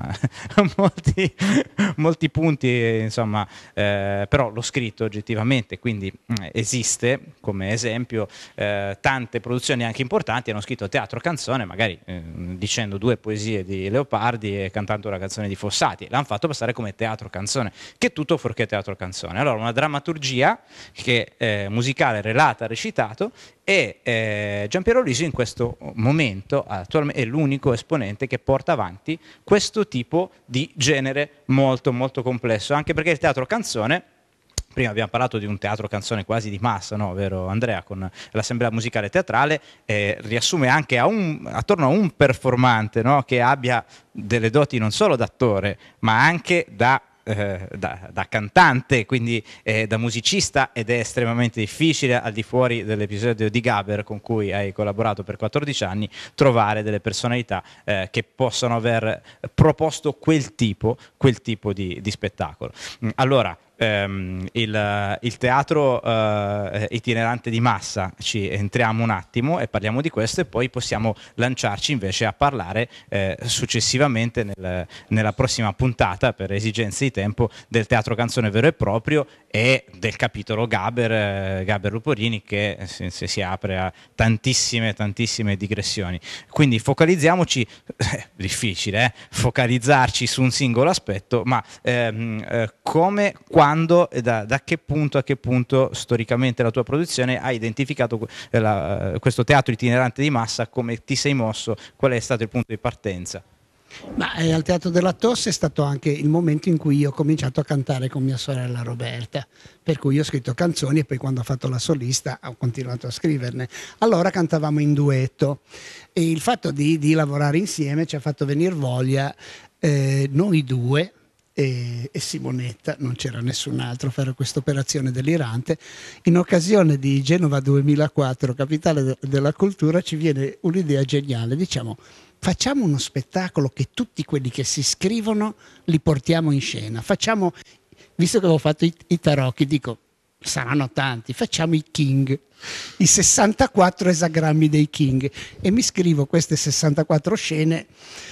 Speaker 2: molti, molti punti, insomma, eh, però l'ho scritto oggettivamente, quindi mh, esiste come esempio eh, tante produzioni anche importanti hanno scritto teatro canzone, magari eh, dicendo due poesie di Leopardi e cantando una canzone di Fossati, l'hanno fatto passare come teatro canzone, che è tutto fuorché teatro canzone. Allora una drammaturgia che è musicale relata al recitato, e eh, Giampiero Aloisio in questo momento attualmente è l'unico esponente che porta avanti questo tipo di genere molto molto complesso, anche perché il teatro canzone, prima abbiamo parlato di un teatro canzone quasi di massa, no? Vero Andrea, con l'assemblea musicale teatrale, eh, riassume anche a un, attorno a un performante, no? Che abbia delle doti non solo d'attore ma anche da Eh, da, da cantante, quindi eh, da musicista, ed è estremamente difficile al di fuori dell'episodio di Gaber con cui hai collaborato per quattordici anni trovare delle personalità eh, che possano aver proposto quel tipo, quel tipo di, di spettacolo. Allora ehm, il, il teatro eh, itinerante di massa, ci entriamo un attimo e parliamo di questo e poi possiamo lanciarci invece a parlare eh, successivamente nel, nella prossima puntata, per esigenze di tempo, del teatro canzone vero e proprio e del capitolo Gaber, eh, Gaber Luporini, che si, si apre a tantissime tantissime digressioni. Quindi focalizziamoci, eh, difficile eh, focalizzarci su un singolo aspetto, ma ehm, eh, come, quando e da, da che punto a che punto storicamente la tua produzione ha identificato la, questo teatro itinerante di massa, come ti sei mosso, qual è stato il punto di partenza?
Speaker 4: Ma eh, al Teatro della Tosse è stato anche il momento in cui io ho cominciato a cantare con mia sorella Roberta, per cui io ho scritto canzoni e poi quando ho fatto la solista ho continuato a scriverne. Allora cantavamo in duetto e il fatto di, di lavorare insieme ci ha fatto venire voglia, eh, noi due e, e Simonetta, non c'era nessun altro a fare questa operazione delirante. In occasione di Genova duemilaquattro, capitale de- della cultura, ci viene un'idea geniale, diciamo: facciamo uno spettacolo che tutti quelli che si iscrivono li portiamo in scena. Facciamo, visto che avevo fatto i, i tarocchi, dico, saranno tanti, facciamo i King, i sessantaquattro esagrammi dei King, e mi scrivo queste sessantaquattro scene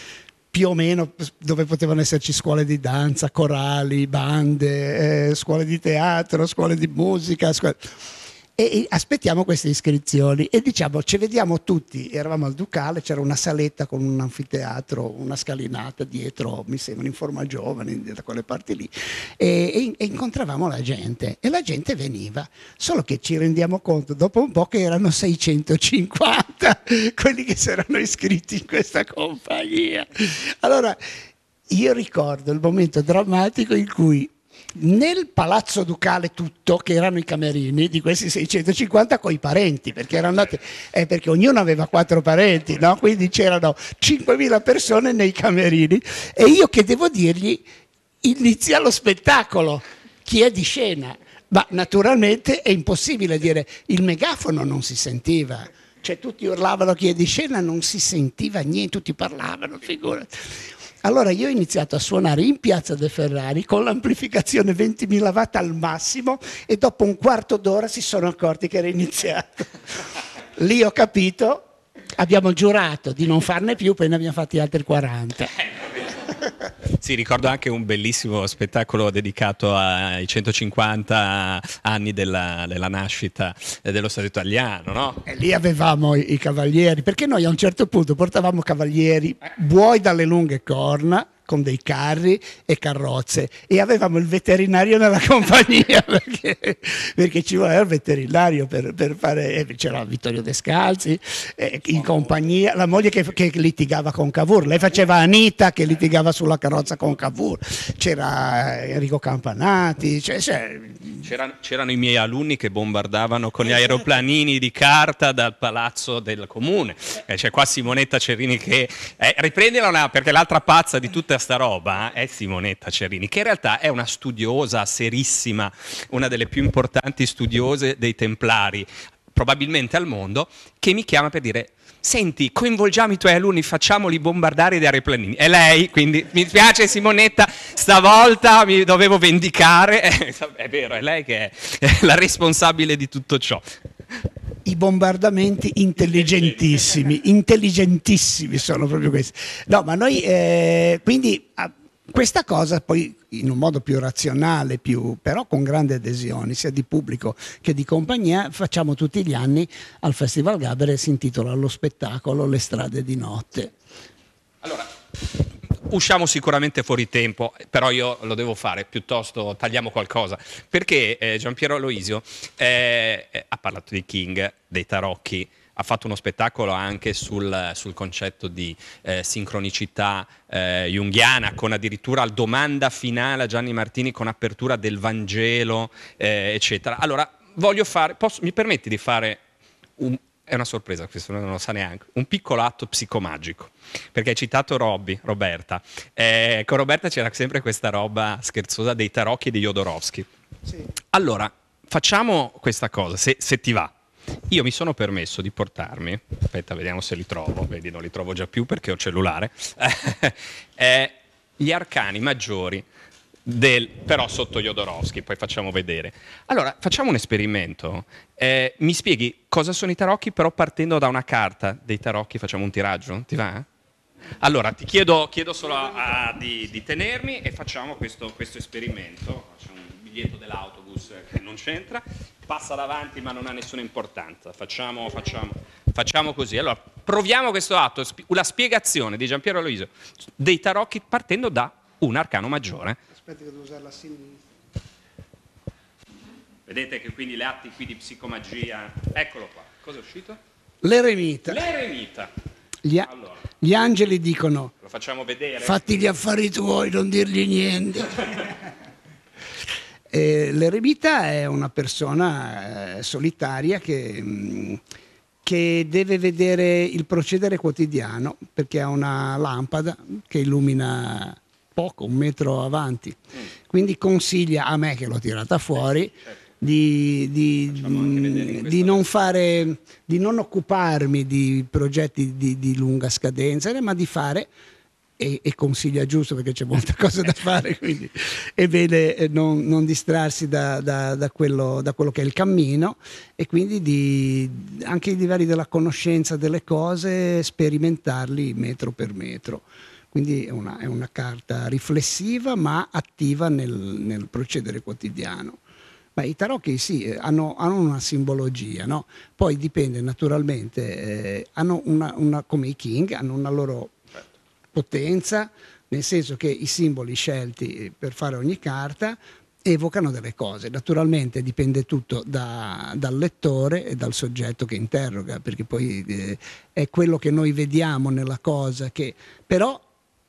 Speaker 4: più o meno dove potevano esserci scuole di danza, corali, bande, eh, scuole di teatro, scuole di musica, scuole... e aspettiamo queste iscrizioni e diciamo ci vediamo tutti. Eravamo al Ducale, c'era una saletta con un anfiteatro, una scalinata dietro, mi sembra in Forma Giovani, da quelle parti lì, e, e incontravamo la gente e la gente veniva, solo che ci rendiamo conto dopo un po' che erano seicentocinquanta quelli che si erano iscritti in questa compagnia. Allora io ricordo il momento drammatico in cui nel Palazzo Ducale tutto, che erano i camerini di questi seicentocinquanta coi parenti, perché erano andati, eh, perché ognuno aveva quattro parenti, no? Quindi c'erano cinquemila persone nei camerini e io che devo dirgli inizia lo spettacolo, chi è di scena? Ma naturalmente è impossibile dire, il megafono non si sentiva, cioè tutti urlavano chi è di scena, non si sentiva niente, tutti parlavano, figurati. Allora io ho iniziato a suonare in Piazza De Ferrari con l'amplificazione ventimila watt al massimo e dopo un quarto d'ora si sono accorti che era iniziato. Lì ho capito, abbiamo giurato di non farne più, poi ne abbiamo fatti altri quaranta.
Speaker 3: Sì, ricordo anche un bellissimo spettacolo dedicato ai centocinquanta anni della, della nascita dello Stato italiano, no?
Speaker 4: E lì avevamo i, i cavalieri, perché noi a un certo punto portavamo cavalieri, buoi dalle lunghe corna, con dei carri e carrozze, e avevamo il veterinario nella compagnia perché, perché ci voleva il veterinario per, per fare, c'era Vittorio Descalzi eh, in compagnia, la moglie che, che litigava con Cavour, lei faceva Anita che litigava sulla carrozza con Cavour, c'era Enrico Campanati, cioè, cioè,
Speaker 3: c'erano, c'erano i miei alunni che bombardavano con gli aeroplanini di carta dal palazzo del comune, eh, c'è qua Simonetta Cerini che eh, riprendila una, perché l'altra pazza di tutta sta roba è Simonetta Cerini, che in realtà è una studiosa serissima, una delle più importanti studiose dei Templari probabilmente al mondo, che mi chiama per dire: senti, coinvolgiamo i tuoi alunni, facciamoli bombardare di aeroplanini. E lei, quindi mi spiace Simonetta, stavolta mi dovevo vendicare, è vero, è lei che è la responsabile di tutto ciò.
Speaker 4: I bombardamenti intelligentissimi, intelligentissimi sono proprio questi. No, ma noi eh, quindi a, questa cosa poi in un modo più razionale, più, però con grande adesione, sia di pubblico che di compagnia, facciamo tutti gli anni al Festival Gaber, si intitola Lo spettacolo Le strade di notte.
Speaker 3: Allora, usciamo sicuramente fuori tempo, però io lo devo fare, piuttosto tagliamo qualcosa, perché eh, Giampiero Aloisio eh, ha parlato di King, dei tarocchi, ha fatto uno spettacolo anche sul, sul concetto di eh, sincronicità eh, junghiana, con addirittura domanda finale a Gianni Martini con apertura del Vangelo, eh, eccetera. Allora, voglio fare, posso, mi permetti di fare un... È una sorpresa, questo non lo sa neanche. Un piccolo atto psicomagico, perché hai citato Robby, Roberta. Eh, con Roberta c'era sempre questa roba scherzosa dei tarocchi e di Jodorowsky. Sì. Allora, facciamo questa cosa, se, se ti va. Io mi sono permesso di portarmi, aspetta, vediamo se li trovo, vedi, non li trovo già più perché ho il cellulare, eh, gli arcani maggiori, Del, però sotto Jodorowsky, poi facciamo vedere. Allora, facciamo un esperimento. Eh, mi spieghi cosa sono i tarocchi, però partendo da una carta dei tarocchi facciamo un tiraggio, ti va? Allora, ti chiedo, chiedo solo a, a, di, di tenermi e facciamo questo, questo esperimento. Facciamo un biglietto dell'autobus che non c'entra, passa davanti ma non ha nessuna importanza. Facciamo, facciamo, facciamo così. Allora, proviamo questo atto, la spiegazione di Giampiero Aloisio dei tarocchi partendo da un arcano maggiore.
Speaker 4: Aspetta che devo usare la sinistra.
Speaker 3: Vedete che quindi le atti qui di psicomagia, eccolo qua, cosa è uscito?
Speaker 4: L'eremita.
Speaker 3: L'eremita.
Speaker 4: Gli, a-
Speaker 3: allora,
Speaker 4: gli angeli dicono,
Speaker 3: lo facciamo vedere?
Speaker 4: Fatti gli affari tuoi, non dirgli niente. eh, l'eremita è una persona eh, solitaria che, mh, che deve vedere il procedere quotidiano, perché ha una lampada che illumina poco, un metro avanti, quindi consiglia a me che l'ho tirata fuori eh sì, certo. di, di, di non fare, di non occuparmi di progetti di, di lunga scadenza, ma di fare, e, e consiglia giusto perché c'è molta cosa da fare, quindi è bene non, non distrarsi da, da, da, quello, da quello che è il cammino, e quindi di, anche i livelli della conoscenza delle cose sperimentarli metro per metro. Quindi è una, è una carta riflessiva ma attiva nel, nel procedere quotidiano. Ma i tarocchi sì, hanno, hanno una simbologia, no? Poi dipende naturalmente, eh, hanno una, una, come i King, hanno una loro potenza, nel senso che i simboli scelti per fare ogni carta evocano delle cose. Naturalmente dipende tutto da, dal lettore e dal soggetto che interroga, perché poi eh, è quello che noi vediamo nella cosa che... Però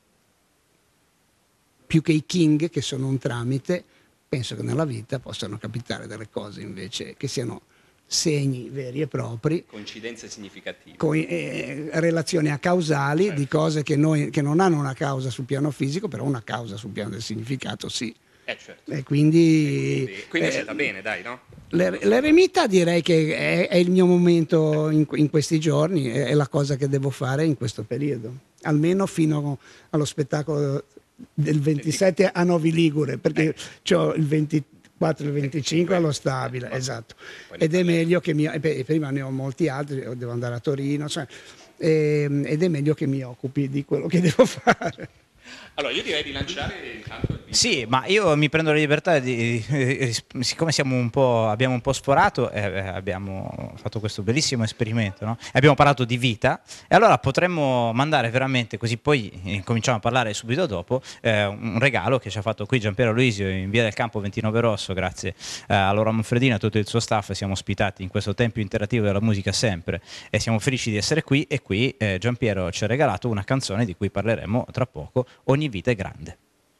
Speaker 4: più che i King, che sono un tramite, penso che nella vita possano capitare delle cose invece che siano segni veri e propri,
Speaker 3: coincidenze significative,
Speaker 4: co- eh, relazioni acausali, certo, di cose che, noi, che non hanno una causa sul piano fisico, però una causa sul piano del significato sì.
Speaker 3: Eh, certo.
Speaker 4: E quindi,
Speaker 3: e quindi, quindi è
Speaker 4: eh,
Speaker 3: andata bene, dai, no?
Speaker 4: L'eremita direi che è, è il mio momento in, in questi giorni, è, è la cosa che devo fare in questo periodo, almeno fino allo spettacolo del ventisette a Novi Ligure, perché eh. ho il ventiquattro e il venticinque allo Stabile, eh, esatto, ed è meglio che mi, e prima ne ho molti altri, devo andare a Torino, cioè, e, ed è meglio che mi occupi di quello che devo fare.
Speaker 3: Allora io direi di lanciare intanto il video.
Speaker 2: Sì, ma io mi prendo la libertà di, eh, siccome siamo un po', abbiamo un po' sforato, eh, abbiamo fatto questo bellissimo esperimento, no? Abbiamo parlato di vita, e allora potremmo mandare veramente, così poi eh, cominciamo a parlare subito dopo, eh, un regalo che ci ha fatto qui Giampiero Luisio in via del Campo ventinove Rosso, grazie eh, a Laura Manfredini e a tutto il suo staff. Siamo ospitati in questo tempio interattivo della musica sempre e siamo felici di essere qui, e qui eh, Giampiero ci ha regalato una canzone di cui parleremo tra poco, Ogni vita è grande.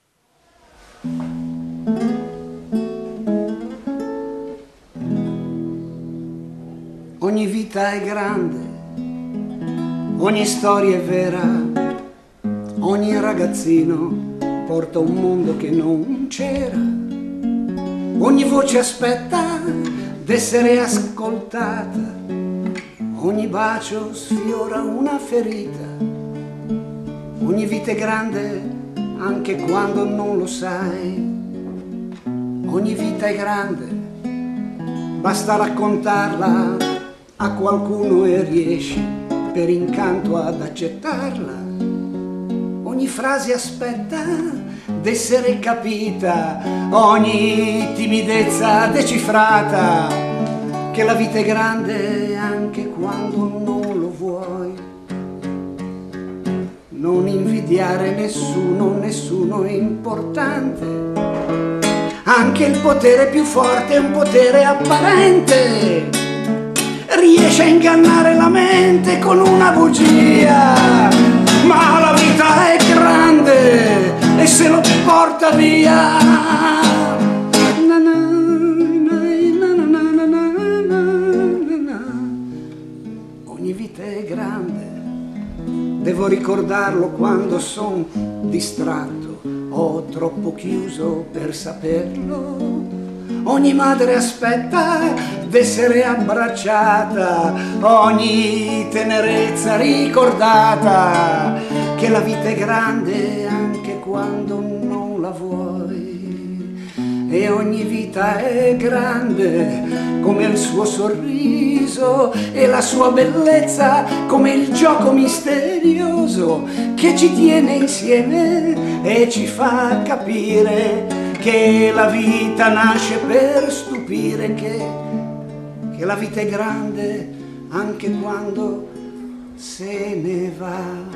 Speaker 5: Ogni vita è grande, ogni storia è vera, ogni ragazzino porta un mondo che non c'era, ogni voce aspetta d'essere ascoltata, ogni bacio sfiora una ferita, ogni vita è grande anche quando non lo sai, ogni vita è grande, basta raccontarla a qualcuno e riesci per incanto ad accettarla, ogni frase aspetta d'essere capita, ogni timidezza decifrata, che la vita è grande anche quando non lo vuoi. Non invidiare nessuno, nessuno è importante, anche il potere più forte è un potere apparente, riesce a ingannare la mente con una bugia, ma la vita è grande e se lo porta via. Ogni vita è grande, devo ricordarlo quando son distratto o troppo chiuso per saperlo. Ogni madre aspetta d'essere abbracciata, ogni tenerezza ricordata, che la vita è grande anche quando non la vuoi. E ogni vita è grande come il suo sorriso e la sua bellezza, come il gioco misterioso che ci tiene insieme e ci fa capire che la vita nasce per stupire, che, che la vita è grande anche quando se ne va.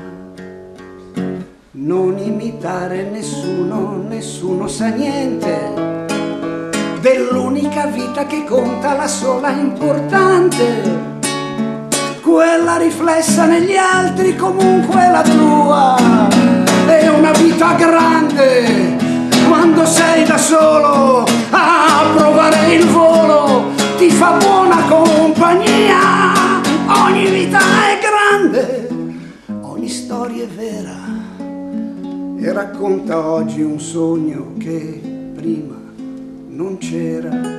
Speaker 5: Non imitare nessuno, nessuno sa niente dell'unica vita che conta, la sola importante, quella riflessa negli altri, comunque la tua. È una vita grande quando sei da solo a provare il volo, ti fa buona compagnia. Ogni vita è grande, ogni storia è vera e racconta oggi un sogno che prima non c'era.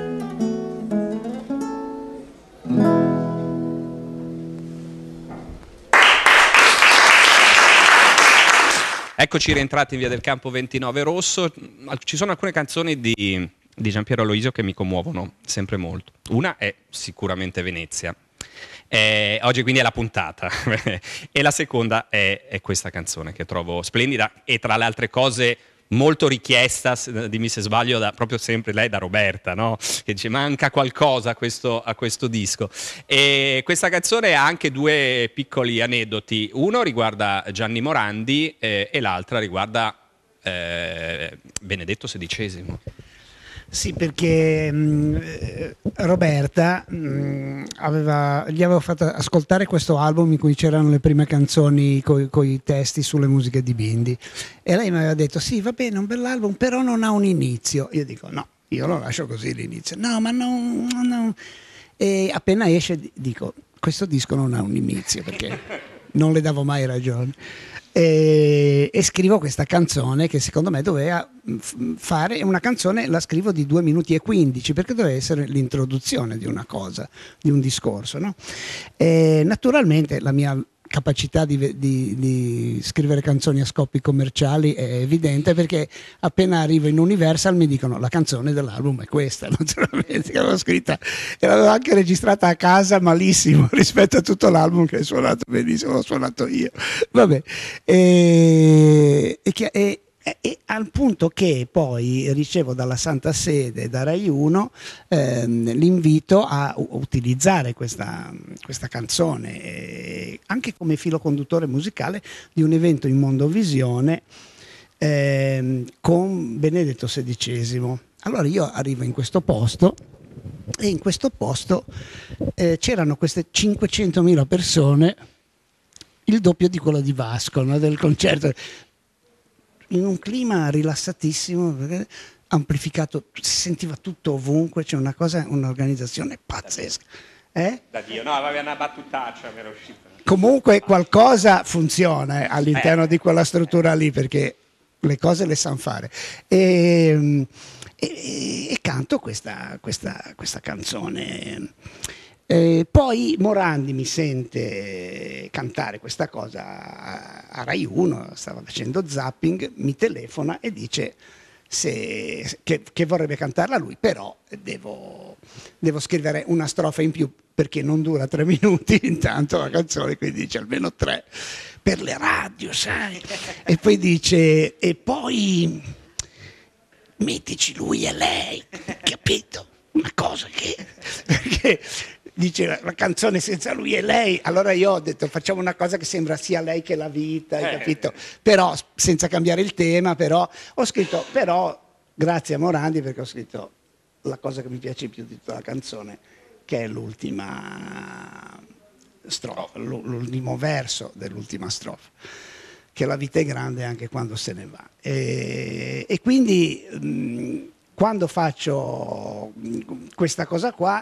Speaker 3: Eccoci rientrati in via del Campo ventinove Rosso. Ci sono alcune canzoni di, di Giampiero Luisio che mi commuovono sempre molto. Una è sicuramente Venezia. Eh, oggi quindi è la puntata. E la seconda è, è questa canzone che trovo splendida e tra le altre cose molto richiesta, dimmi se sbaglio, da, proprio sempre lei, da Roberta, no? Che dice manca qualcosa a questo, a questo disco. E questa canzone ha anche due piccoli aneddoti, uno riguarda Gianni Morandi eh, e l'altra riguarda eh, Benedetto sedicesimo.
Speaker 4: Sì, perché mh, Roberta mh, aveva, gli avevo fatto ascoltare questo album in cui c'erano le prime canzoni con i testi sulle musiche di Bindi e lei mi aveva detto sì, va bene, un bell'album, però non ha un inizio. Io dico no, io lo lascio così l'inizio. No, ma non... no. e appena esce dico questo disco non ha un inizio, perché non le davo mai ragione. E, e scrivo questa canzone che secondo me doveva fare una canzone, la scrivo di due minuti e quindici, perché doveva essere l'introduzione di una cosa, di un discorso, no? E naturalmente la mia capacità di, di, di scrivere canzoni a scopi commerciali è evidente, perché appena arrivo in Universal mi dicono la canzone dell'album è questa, naturalmente, che l'avevo scritta e l'avevo anche registrata a casa malissimo rispetto a tutto l'album che hai suonato benissimo, l'ho suonato io, vabbè, e, e, e, e al punto che poi ricevo dalla Santa Sede, da Rai uno, ehm, l'invito a utilizzare questa, questa canzone eh, anche come filo conduttore musicale di un evento in Mondovisione ehm, con Benedetto sedicesimo. Allora io arrivo in questo posto e in questo posto eh, c'erano queste cinquecentomila persone, il doppio di quello di Vasco, no, del concerto, in un clima rilassatissimo, amplificato, si sentiva tutto ovunque, c'è una cosa, un'organizzazione pazzesca. Eh?
Speaker 3: Da Dio, no, aveva una battutaccia, mi era uscita.
Speaker 4: Comunque qualcosa funziona eh, all'interno eh. di quella struttura lì, perché le cose le sanno fare. E, e, e canto questa, questa, questa canzone. Eh, poi Morandi mi sente cantare questa cosa a, a Rai uno, stava facendo zapping, mi telefona e dice se, che, che vorrebbe cantarla lui, però devo, devo scrivere una strofa in più perché non dura tre minuti intanto la canzone, quindi dice almeno tre per le radio, sai? E poi dice e poi mettici lui e lei, capito? Una cosa che... Perché, dice la, la canzone senza lui e lei, allora io ho detto facciamo una cosa che sembra sia lei che la vita, hai capito? Però senza cambiare il tema, però ho scritto, però grazie a Morandi, perché ho scritto la cosa che mi piace più di tutta la canzone, che è l'ultima strofa, l'ultimo verso dell'ultima strofa, che la vita è grande anche quando se ne va. E, e quindi mh, quando faccio questa cosa qua,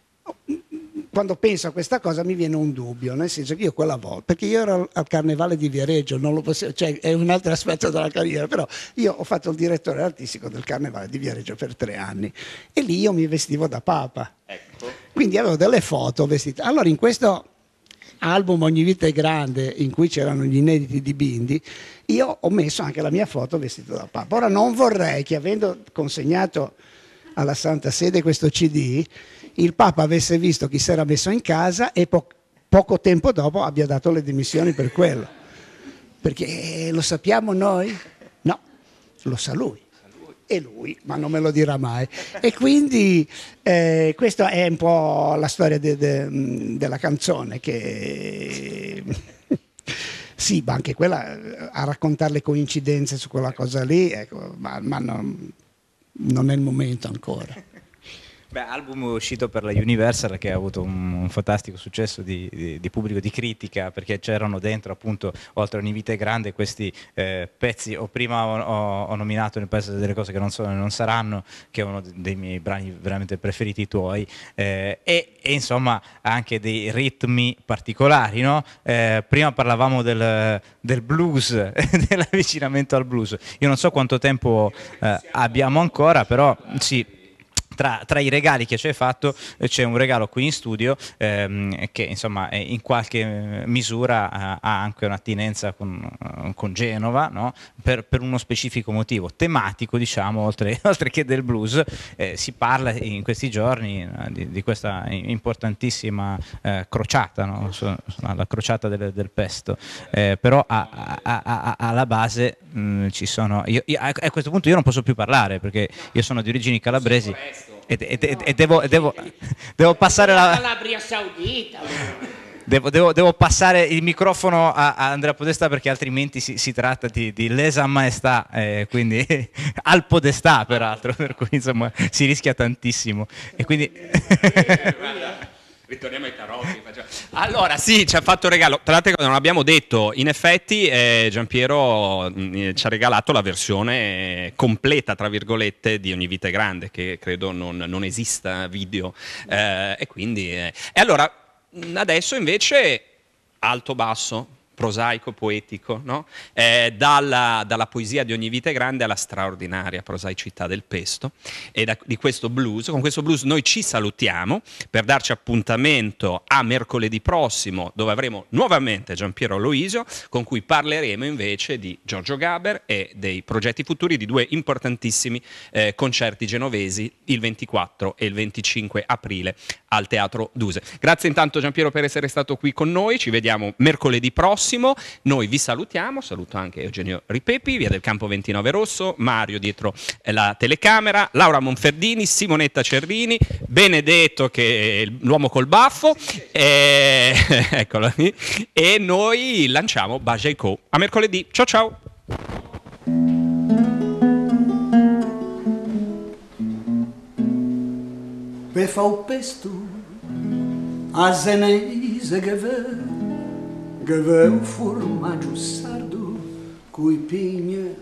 Speaker 4: quando penso a questa cosa mi viene un dubbio, nel senso che io quella volta, perché io ero al Carnevale di Viareggio, non lo posso, cioè è un altro aspetto della carriera, però io ho fatto il direttore artistico del Carnevale di Viareggio per tre anni e lì io mi vestivo da Papa, ecco. Quindi avevo delle foto vestite. Allora in questo album Ogni vita è grande, in cui c'erano gli inediti di Bindi, io ho messo anche la mia foto vestito da Papa. Ora non vorrei che, avendo consegnato alla Santa Sede questo C D, il Papa avesse visto chi si era messo in casa e po- poco tempo dopo abbia dato le dimissioni per quello. Perché lo sappiamo noi? No, lo sa lui. E lui, ma non me lo dirà mai. E quindi eh, questa è un po' la storia de- de- della canzone, che sì, ma anche quella, a raccontare le coincidenze su quella cosa lì, ecco, ma, ma non, non è il momento ancora.
Speaker 2: Beh, album uscito per la Universal che ha avuto un, un fantastico successo di, di, di pubblico, di critica, perché c'erano dentro appunto, oltre a Ogni vita è grande, questi eh, pezzi. Ho prima ho, ho, ho nominato nel Paese delle cose che non sono e non saranno, che è uno dei miei brani veramente preferiti tuoi, eh, e, e insomma anche dei ritmi particolari, no? Eh, prima parlavamo del, del blues, dell'avvicinamento al blues. Io non so quanto tempo eh, abbiamo ancora, però sì. Tra, tra i regali che ci hai fatto eh, c'è un regalo qui in studio ehm, che insomma è in qualche misura ha, ha anche un'attinenza con, uh, con Genova, no? per, per uno specifico motivo tematico, diciamo, oltre, oltre che del blues. Eh, si parla in questi giorni eh, di, di questa importantissima eh, crociata, no? La crociata del, del pesto, eh, però a, a, a, a, alla base mh, ci sono, io, io, a questo punto io non posso più parlare perché io sono di origini calabresi. E, e, e, e devo, devo, devo passare la
Speaker 6: Calabria Saudita.
Speaker 2: Devo, devo, devo passare il microfono a, a Andrea Podestà, perché altrimenti si, si tratta di, di lesa maestà, eh, quindi al Podestà peraltro, per cui insomma si rischia tantissimo. E quindi
Speaker 3: Ritorniamo ai tarocchi. Facciamo... Allora, sì, ci ha fatto regalo. Tra l'altro, non abbiamo detto, in effetti, eh, Giampiero mh, ci ha regalato la versione completa, tra virgolette, di Ogni vita è grande, che credo non, non esista video. Eh, e quindi. Eh. E allora, adesso invece, alto-basso. Prosaico, poetico, no? eh, dalla, dalla poesia di Ogni vita è grande alla straordinaria prosaicità del Pesto e da, di questo blues. Con questo blues noi ci salutiamo per darci appuntamento a mercoledì prossimo, dove avremo nuovamente Giampiero Aloisio, con cui parleremo invece di Giorgio Gaber e dei progetti futuri di due importantissimi eh, concerti genovesi il ventiquattro e il venticinque aprile al Teatro Duse. Grazie intanto Giampiero per essere stato qui con noi, ci vediamo mercoledì prossimo. Noi vi salutiamo, saluto anche Eugenio Ripepi, via del Campo ventinove Rosso, Mario dietro la telecamera, Laura Monferdini, Simonetta Cerrini, Benedetto che è l'uomo col baffo, e... eccolo lì, e noi lanciamo Bajai-Co. A mercoledì, ciao ciao!
Speaker 5: Per fa un pesto a zenese che ve che ve un formaggio sardo coi pigne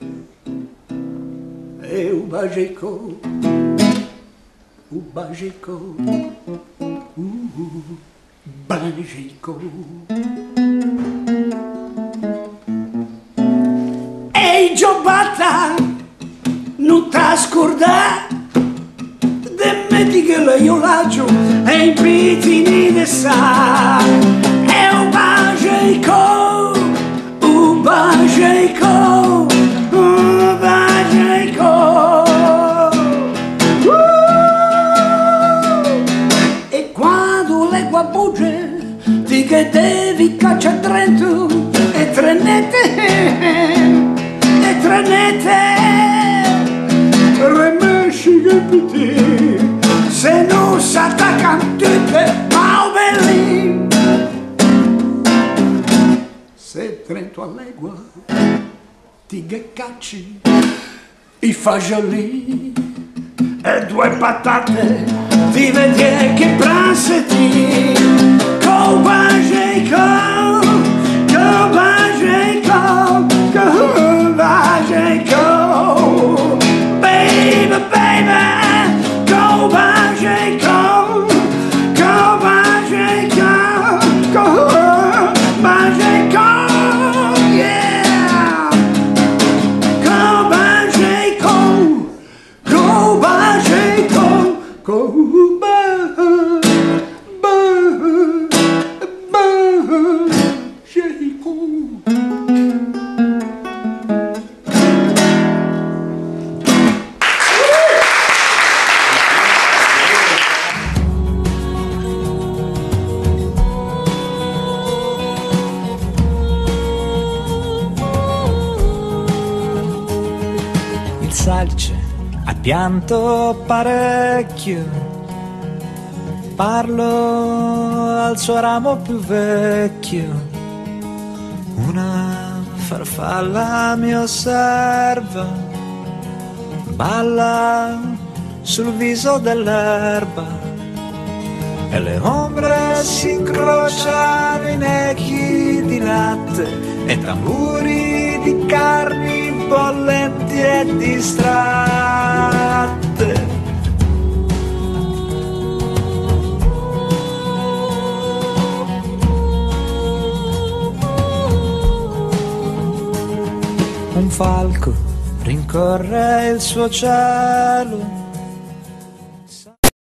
Speaker 5: e un Bajai-Co, un Bajai-Co, uh, Bajai-Co. Ehi Giobata, non t'ha scordato de me di che le io lagio e i pitini de sa e un Bajai-Co, un Bajai-Co, un Bajai-Co. Uh! E quando le guabuge ti che devi cacciare dentro e trenette e trenette remesci che piti se non s'attaccano tutte ma belli se Trento a legua ti che cacci i fagioli e due patate ti vedi che pranzetti con Bajai-Co, con Bajai-Co, con Bajai-Co, baby, baby, go Bajai-Co, go Bajai-Co, go Bajai-Co, yeah, go Bajai-Co, go Bajai-Co, go Bajai-Co, Bajai-Co.
Speaker 1: Il salice ha pianto parecchio, parlo al suo ramo più vecchio. Una farfalla mi osserva, balla sul viso dell'erba e le ombre si incrociano in echi di latte e tamburi di carni bollenti e distratte. Un falco rincorre il suo cielo